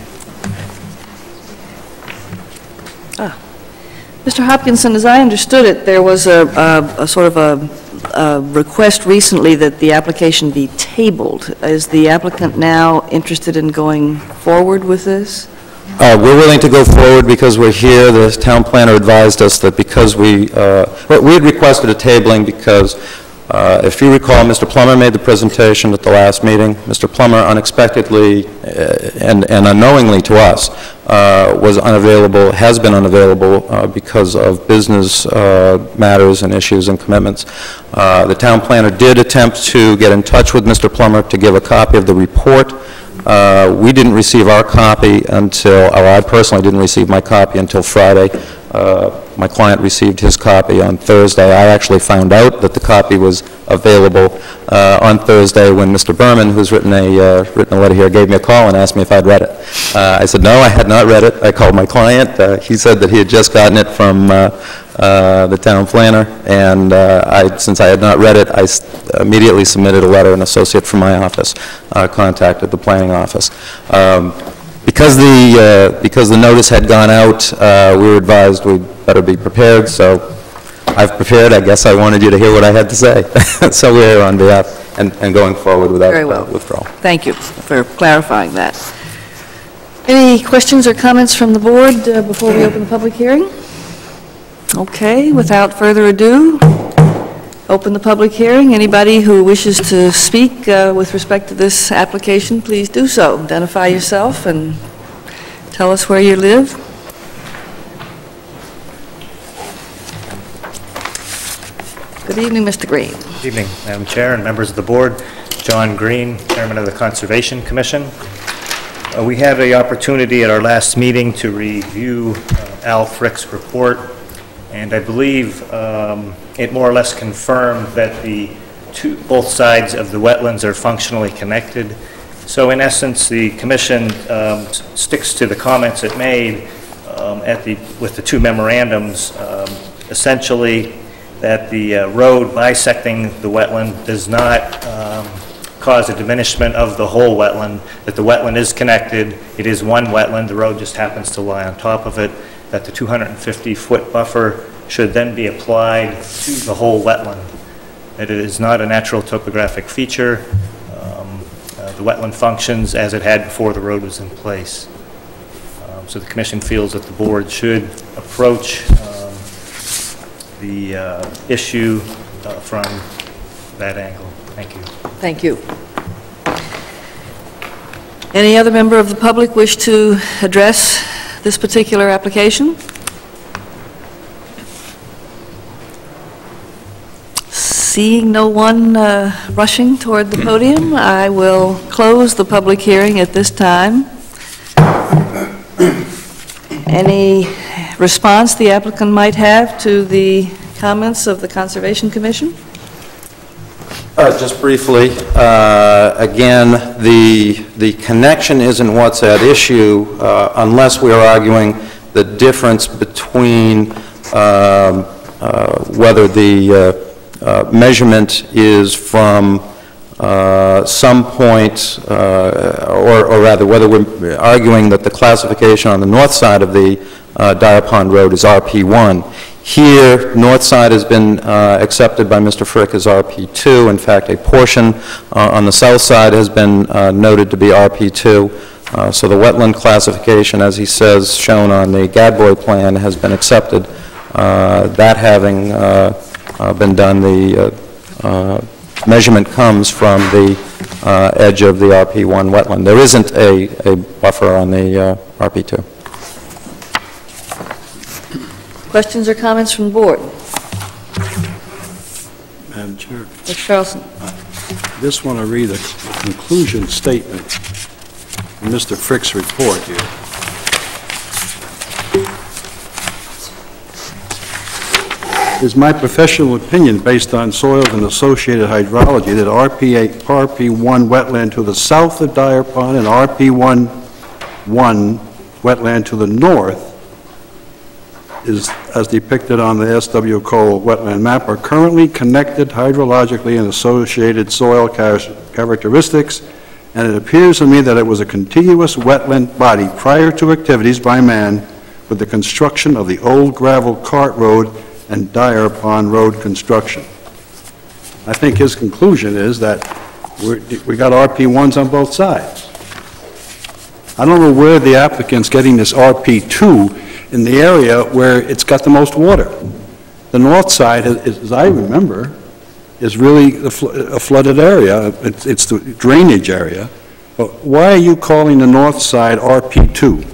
Mr. Hopkinson, as I understood it, there was a sort of a request recently that the application be tabled. Is the applicant now interested in going forward with this? We're willing to go forward because we're here. The town planner advised us that because we had requested a tabling because, if you recall, Mr. Plummer made the presentation at the last meeting. Mr. Plummer unexpectedly and unknowingly to us was unavailable, has been unavailable because of business matters and issues and commitments. The town planner did attempt to get in touch with Mr. Plummer to give a copy of the report. We didn't receive our copy until, or I personally didn't receive my copy until Friday. My client received his copy on Thursday. I actually found out that the copy was available on Thursday when Mr. Berman, who's written a letter here, gave me a call and asked me if I'd read it. I said, no, I had not read it. I called my client. He said that he had just gotten it from the town planner, and since I had not read it, I immediately submitted a letter. An associate from my office contacted the planning office. Because the notice had gone out, we were advised we'd better be prepared, so I've prepared. I guess I wanted you to hear what I had to say. So we're here on behalf and going forward without withdrawal. Thank you for clarifying that. Any questions or comments from the board before we open the public hearing? Okay, without further ado, open the public hearing. Anybody who wishes to speak with respect to this application, please do so. Identify yourself and tell us where you live. Good evening, Mr. Green. Good evening, Madam Chair and members of the board. John Green, Chairman of the Conservation Commission. We had the opportunity at our last meeting to review Al Frick's report, and I believe it more or less confirmed that both sides of the wetlands are functionally connected. So in essence, the Commission sticks to the comments it made with the two memorandums, essentially that the road bisecting the wetland does not cause a diminishment of the whole wetland, that the wetland is connected, it is one wetland, the road just happens to lie on top of it, that the 250-foot buffer should then be applied to the whole wetland, that it is not a natural topographic feature. The wetland functions as it had before the road was in place. So the Commission feels that the board should approach the issue from that angle. Thank you. Thank you. Any other member of the public wish to address this particular application? Seeing no one rushing toward the podium, I will close the public hearing at this time. Any response the applicant might have to the comments of the Conservation Commission? Just briefly, again, the connection isn't what's at issue unless we are arguing the difference between whether the measurement is from some point, or rather, whether we're arguing that the classification on the north side of the Dyer Pond Road is RP1. Here, north side has been accepted by Mr. Frick as RP2. In fact, a portion on the south side has been noted to be RP2. So the wetland classification, as he says, shown on the Gadboy plan, has been accepted. That having been done, the measurement comes from the edge of the RP1 wetland. There isn't a buffer on the RP2. Questions or comments from the board? Madam Chair, Mr. Carlson. I just want to read a conclusion statement from Mr. Frick's report here. It is my professional opinion, based on soils and associated hydrology, that RP1 wetland to the south of Dyer Pond and RP1 wetland to the north is, as depicted on the S.W. Cole wetland map, are currently connected hydrologically and associated soil characteristics, and it appears to me that it was a contiguous wetland body prior to activities by man with the construction of the old gravel cart road and Dyer Pond Road construction. I think his conclusion is that we got RP1s on both sides. I don't know where the applicant's getting this RP2 in the area where it's got the most water. The north side, as I remember, is really a flooded area. It's the drainage area. But why are you calling the north side RP2?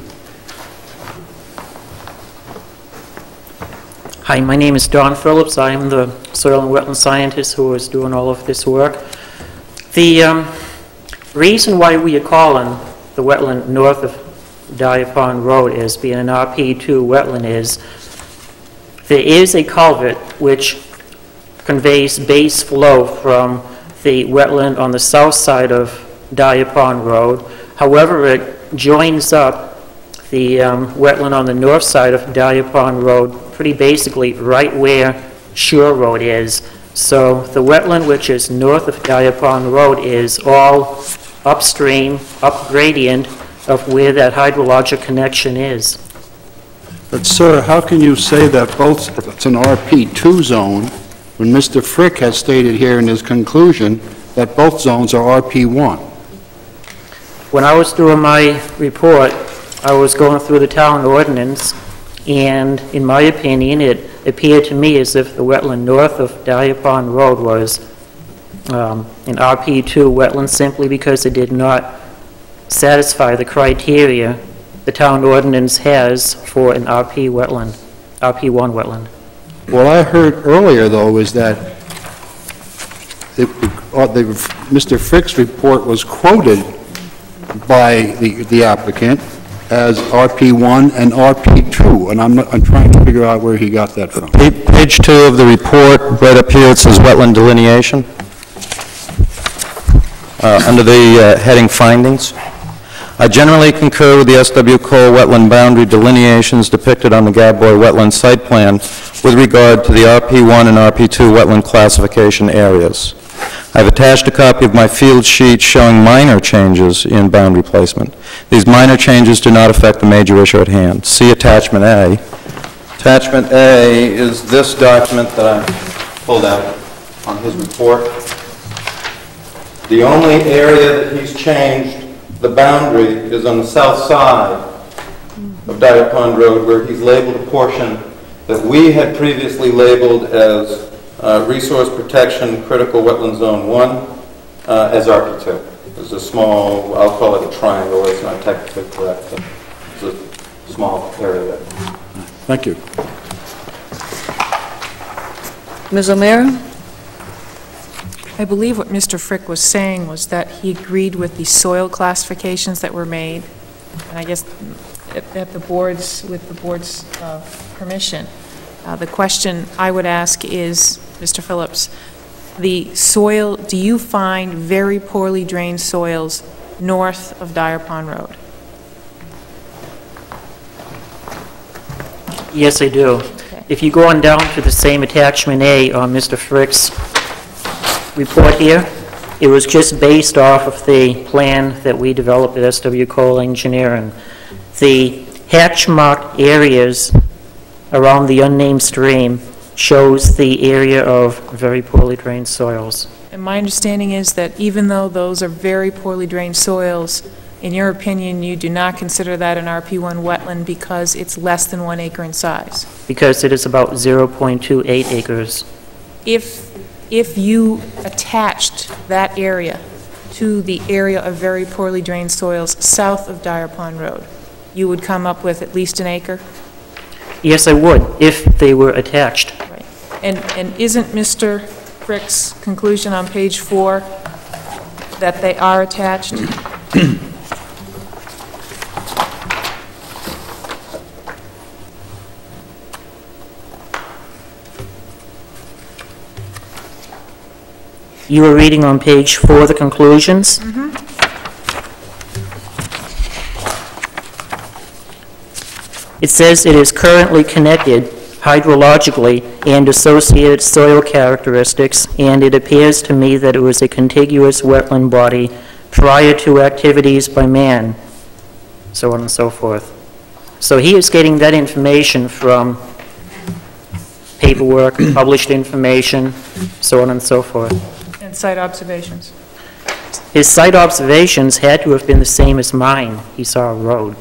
Hi, my name is Don Phillips. I am the soil and wetland scientist who is doing all of this work. The reason why we are calling the wetland north of Dyer Pond Road as being an RP2 wetland is there is a culvert which conveys base flow from the wetland on the south side of Dyer Pond Road. However, it joins up the wetland on the north side of Dyer Pond Road pretty basically right where Shore Road is. So the wetland which is north of Dyer Pond Road is all upstream, up gradient of where that hydrologic connection is. But sir, how can you say that both, it's an RP2 zone, when Mr. Frick has stated here in his conclusion that both zones are RP1? When I was doing my report, I was going through the town ordinance, and in my opinion, it appeared to me as if the wetland north of Dyer Pond Road was an RP2 wetland simply because it did not satisfy the criteria the town ordinance has for an RP wetland, RP1 wetland. What I heard earlier, though, is that Mr. Frick's report was quoted by the applicant as RP1 and RP2, and I'm trying to figure out where he got that from. Page 2 of the report, right up here, it says wetland delineation. Under the heading findings. I generally concur with the S.W. Cole wetland boundary delineations depicted on the Gadboy wetland site plan with regard to the RP1 and RP2 wetland classification areas. I've attached a copy of my field sheet showing minor changes in boundary placement. These minor changes do not affect the major issue at hand. See Attachment A. Attachment A is this document that I pulled out on his report. The only area that he's changed the boundary is on the south side of Dyer Pond Road, where he's labeled a portion that we had previously labeled as Resource Protection Critical Wetland Zone 1 as RP2. There's a small, I'll call it a triangle, it's not technically correct, but it's a small area there. Thank you. Ms. O'Meara? I believe what Mr. Frick was saying was that he agreed with the soil classifications that were made, and I guess at the board's, with the board's permission. The question I would ask is, Mr. Phillips, the soil, do you find very poorly drained soils north of Dyer Pond Road? Yes, I do. Okay. If you go on down to the same Attachment A on Mr. Frick's report here, It was just based off of the plan that we developed at SW Cole Engineering. The hatch-marked areas around the unnamed stream shows the area of very poorly drained soils. And my understanding is that even though those are very poorly drained soils, in your opinion, you do not consider that an RP1 wetland because it's less than 1 acre in size? Because it is about 0.28 acres. If you attached that area to the area of very poorly drained soils south of Dyer Pond Road, you would come up with at least an acre? Yes, I would, if they were attached. Right. And isn't Mr. Frick's conclusion on page 4 that they are attached? You were reading on page 4 the conclusions? It says it is currently connected hydrologically and associated soil characteristics, and it appears to me that it was a contiguous wetland body prior to activities by man, so on and so forth. So he is getting that information from paperwork, published information, so on and so forth. And site observations? His site observations had to have been the same as mine. He saw a road.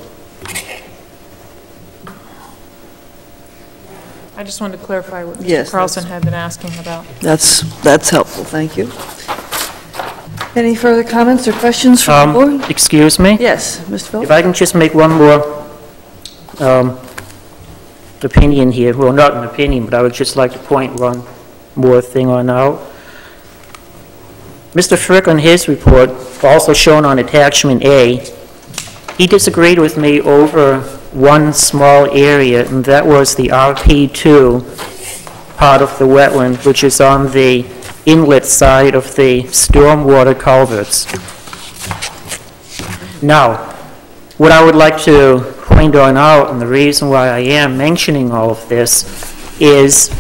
I just wanted to clarify what Mr. Yes, Carlson had been asking about. That's helpful, thank you. Any further comments or questions from the board? Excuse me? Yes, Mr. Phillips? If I can just make one more opinion here. Well, not an opinion, but I would just like to point one more thing on out. Mr. Frick, on his report, also shown on attachment A, he disagreed with me over one small area, and that was the RP2 part of the wetland, which is on the inlet side of the stormwater culverts. Now, what I would like to point on out, and the reason why I am mentioning all of this, is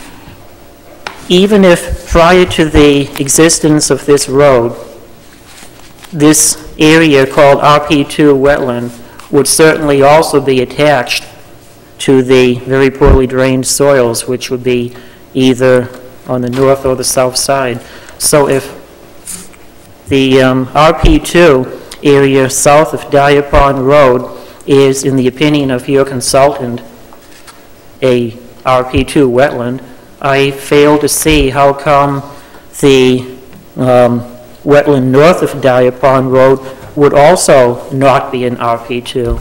even if prior to the existence of this road, this area called RP2 wetland would certainly also be attached to the very poorly drained soils, which would be either on the north or the south side. So if the RP2 area south of Dyer Pond Road is, in the opinion of your consultant, a RP2 wetland, I fail to see how come the wetland north of Dyer Pond Road would also not be an RP2.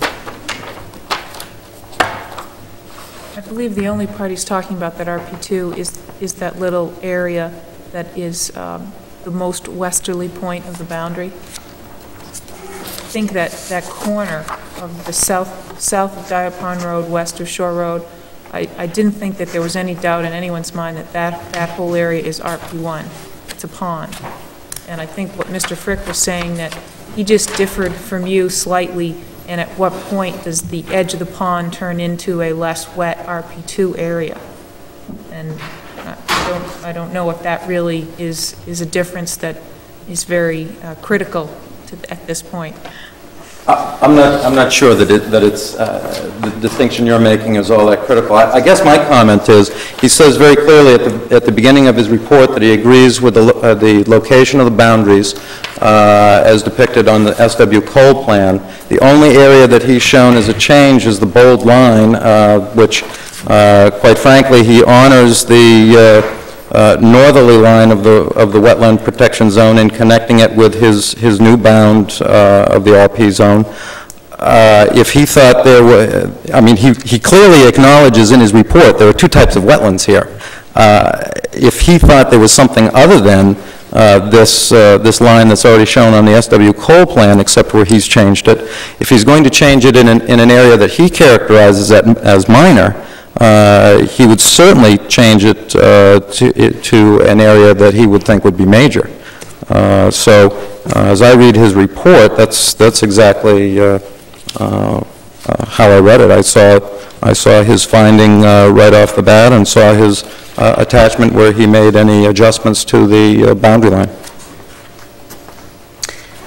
I believe the only part he's talking about that RP2 is that little area that is the most westerly point of the boundary. I think that corner of the south of Dyer Pond Road, west of Shore Road, I didn't think that there was any doubt in anyone's mind that whole area is RP1. It's a pond. And I think what Mr. Frick was saying, that he just differed from you slightly, and at what point does the edge of the pond turn into a less wet RP2 area? And I don't know if that really is a difference that is very critical at this point. I'm not sure that it's the distinction you're making is all that critical. I guess my comment is, he says very clearly at the beginning of his report that he agrees with the location of the boundaries as depicted on the SW Cole plan. The only area that he's shown as a change is the bold line, which, quite frankly, he honors the northerly line of the wetland protection zone in connecting it with his new bound of the RP zone. If he thought there were, I mean, he clearly acknowledges in his report there are two types of wetlands here. If he thought there was something other than this line that's already shown on the SW Cole plan, except where he's changed it, if he's going to change it in an area that he characterizes as minor, he would certainly change it to an area that he would think would be major. So, as I read his report, that's exactly how I read it. I saw his finding right off the bat, and saw his attachment where he made any adjustments to the boundary line.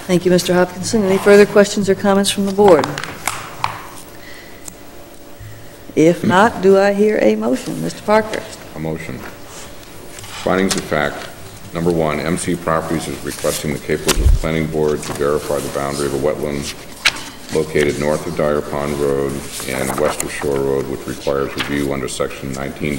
Thank you, Mr. Hopkinson. Any further questions or comments from the board? If not, do I hear a motion? Mr. Parker? A motion. Findings of fact. Number one, MC Properties is requesting the Cape Elizabeth Planning Board to verify the boundary of a wetland located north of Dyer Pond Road and west of Shore Road, which requires review under Section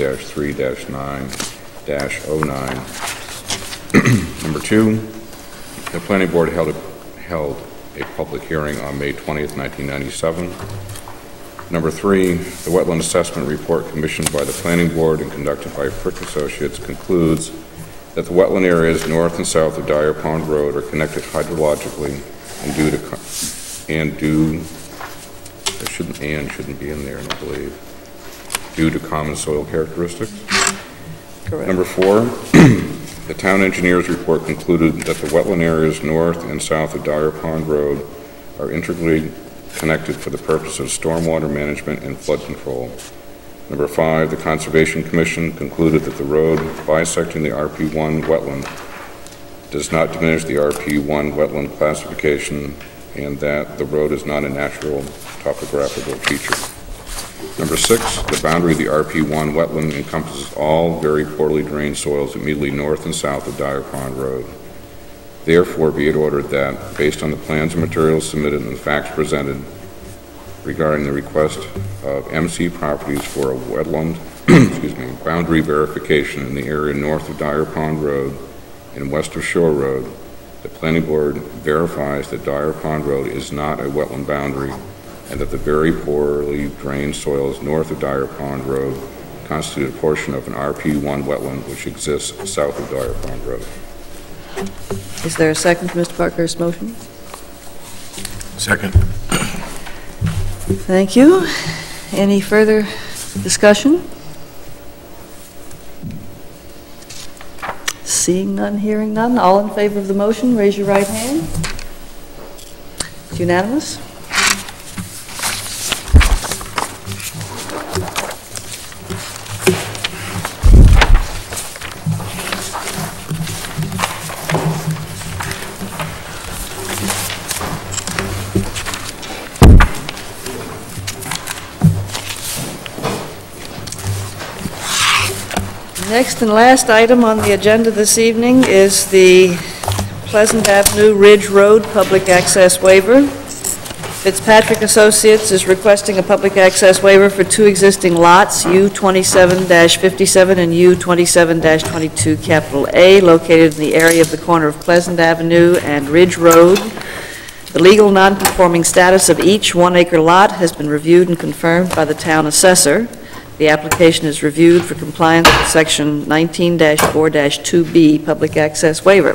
19-3-9-09. Number two, the Planning Board held a public hearing on May 20th, 1997. Number three, the Wetland Assessment Report commissioned by the Planning Board and conducted by Frick Associates concludes that the wetland areas north and south of Dyer Pond Road are connected hydrologically shouldn't be in there, I don't believe, due to common soil characteristics. Correct. Number four, the town engineer's report concluded that the wetland areas north and south of Dyer Pond Road are integrally connected for the purpose of stormwater management and flood control. Number five, the Conservation Commission concluded that the road bisecting the RP1 wetland does not diminish the RP1 wetland classification and that the road is not a natural topographical feature. Number six, the boundary of the RP1 wetland encompasses all very poorly drained soils immediately north and south of Dyer Pond Road. Therefore, be it ordered that, based on the plans and materials submitted and the facts presented regarding the request of MC Properties for a wetland boundary verification in the area north of Dyer Pond Road and west of Shore Road, the Planning Board verifies that Dyer Pond Road is not a wetland boundary and that the very poorly drained soils north of Dyer Pond Road constitute a portion of an RP1 wetland which exists south of Dyer Pond Road. Is there a second to Mr. Parker's motion? Second. Thank you. Any further discussion? Seeing none, hearing none, all in favor of the motion, raise your right hand. It's unanimous. Next and last item on the agenda this evening is the Pleasant Avenue Ridge Road Public Access Waiver. Fitzpatrick Associates is requesting a public access waiver for two existing lots, U27-57 and U27-22 capital A, located in the area of the corner of Pleasant Avenue and Ridge Road. The legal non-conforming status of each one-acre lot has been reviewed and confirmed by the town assessor. The application is reviewed for compliance with Section 19-4-2B Public Access Waiver.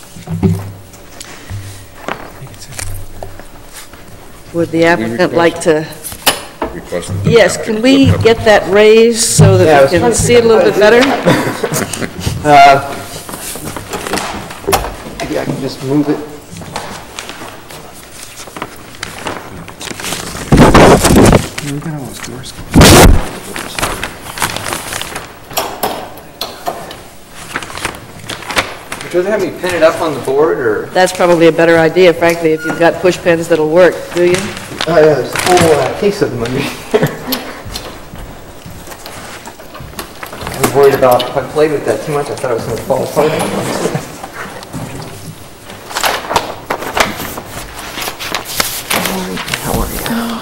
Would the applicant like to? Yes, can we get that raised so that we can see it a little bit better? Maybe I can just move it. Look at all those doors. Does it have me pin it up on the board, or? That's probably a better idea, frankly, if you've got push pins that'll work, do you? Oh, yeah, there's a whole case of them under here. I was worried about if I played with that too much, I thought it was going to fall apart. How are you?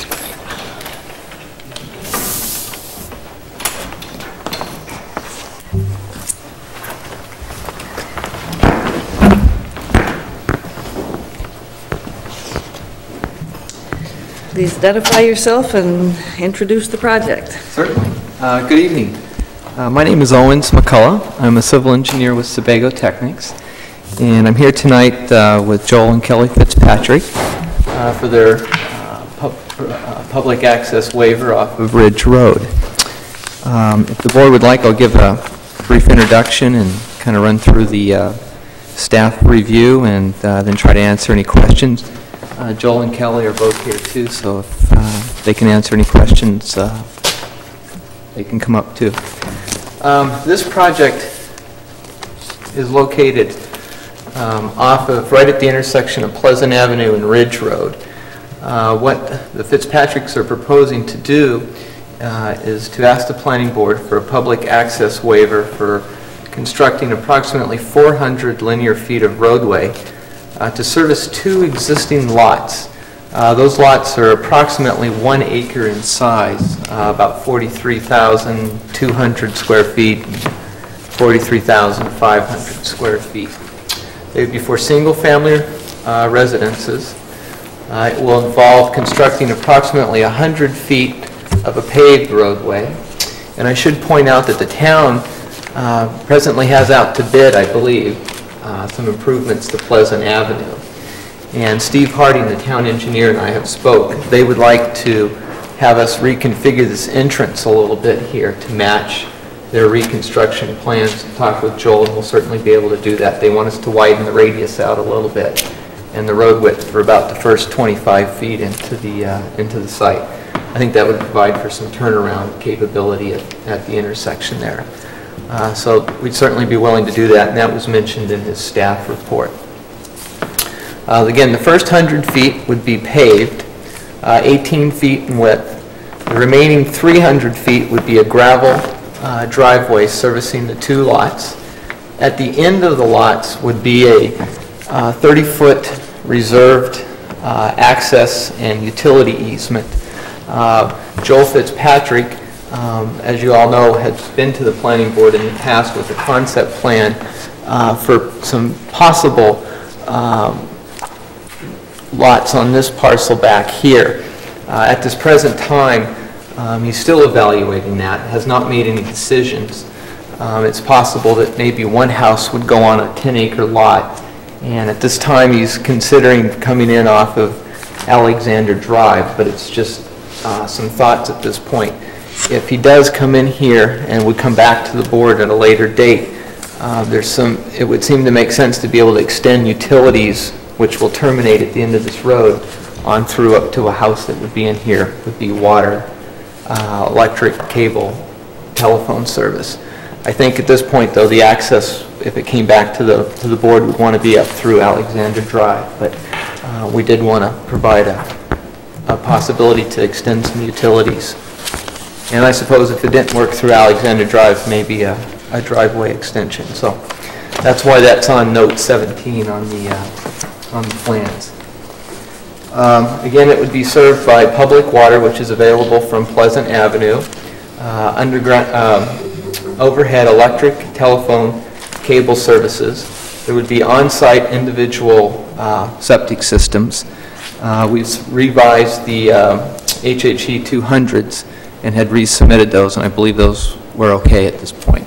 Please identify yourself and introduce the project. Certainly. Good evening. My name is Owens McCullough. I'm a civil engineer with Sebago Technics, and I'm here tonight with Joel and Kelly Fitzpatrick for their public access waiver off of Ridge Road. If the board would like, I'll give a brief introduction and kind of run through the staff review and then try to answer any questions. Joel and Kelly are both here too, so if they can answer any questions, they can come up too. This project is located right at the intersection of Pleasant Avenue and Ridge Road. What the Fitzpatricks are proposing to do is to ask the planning board for a public access waiver for constructing approximately 400 linear feet of roadway to service 2 existing lots. Those lots are approximately 1 acre in size, about 43,200 square feet, 43,500 square feet. They would be for single-family residences. It will involve constructing approximately 100 feet of a paved roadway. And I should point out that the town presently has out to bid, I believe, some improvements to Pleasant Avenue. And Steve Harding, the town engineer, and I have spoke. They would like to have us reconfigure this entrance a little bit here to match their reconstruction plans. Talk with Joel, and we'll certainly be able to do that. They want us to widen the radius out a little bit and the road width for about the first 25 feet into the site. I think that would provide for some turnaround capability at the intersection there. So we'd certainly be willing to do that, and that was mentioned in his staff report. Again, the first 100 feet would be paved, 18 feet in width. The remaining 300 feet would be a gravel driveway servicing the 2 lots. At the end of the lots would be a 30-foot reserved access and utility easement. Joel Fitzpatrick, as you all know, has been to the planning board in the past with a concept plan for some possible lots on this parcel back here. At this present time, he's still evaluating that, has not made any decisions. It's possible that maybe one house would go on a 10-acre lot, and at this time he's considering coming in off of Alexander Drive, but it's just some thoughts at this point. If he does come in here and would come back to the board at a later date, it would seem to make sense to be able to extend utilities, which will terminate at the end of this road, on through up to a house that would be in here, would be water, electric, cable, telephone service. I think at this point, though, the access, if it came back to the board, would want to be up through Alexander Drive, but we did want to provide a possibility to extend some utilities. And I suppose if it didn't work through Alexander Drive, maybe a driveway extension. So that's why that's on note 17 on the plans. Again, it would be served by public water, which is available from Pleasant Avenue, underground, overhead electric, telephone, cable services. There would be on-site individual septic systems. We've revised the HHE 200s and had resubmitted those, and I believe those were okay at this point.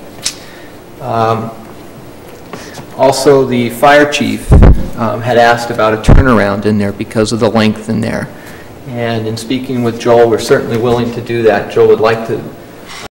Also, the fire chief had asked about a turnaround in there because of the length in there. And in speaking with Joel, we're certainly willing to do that. Joel would like to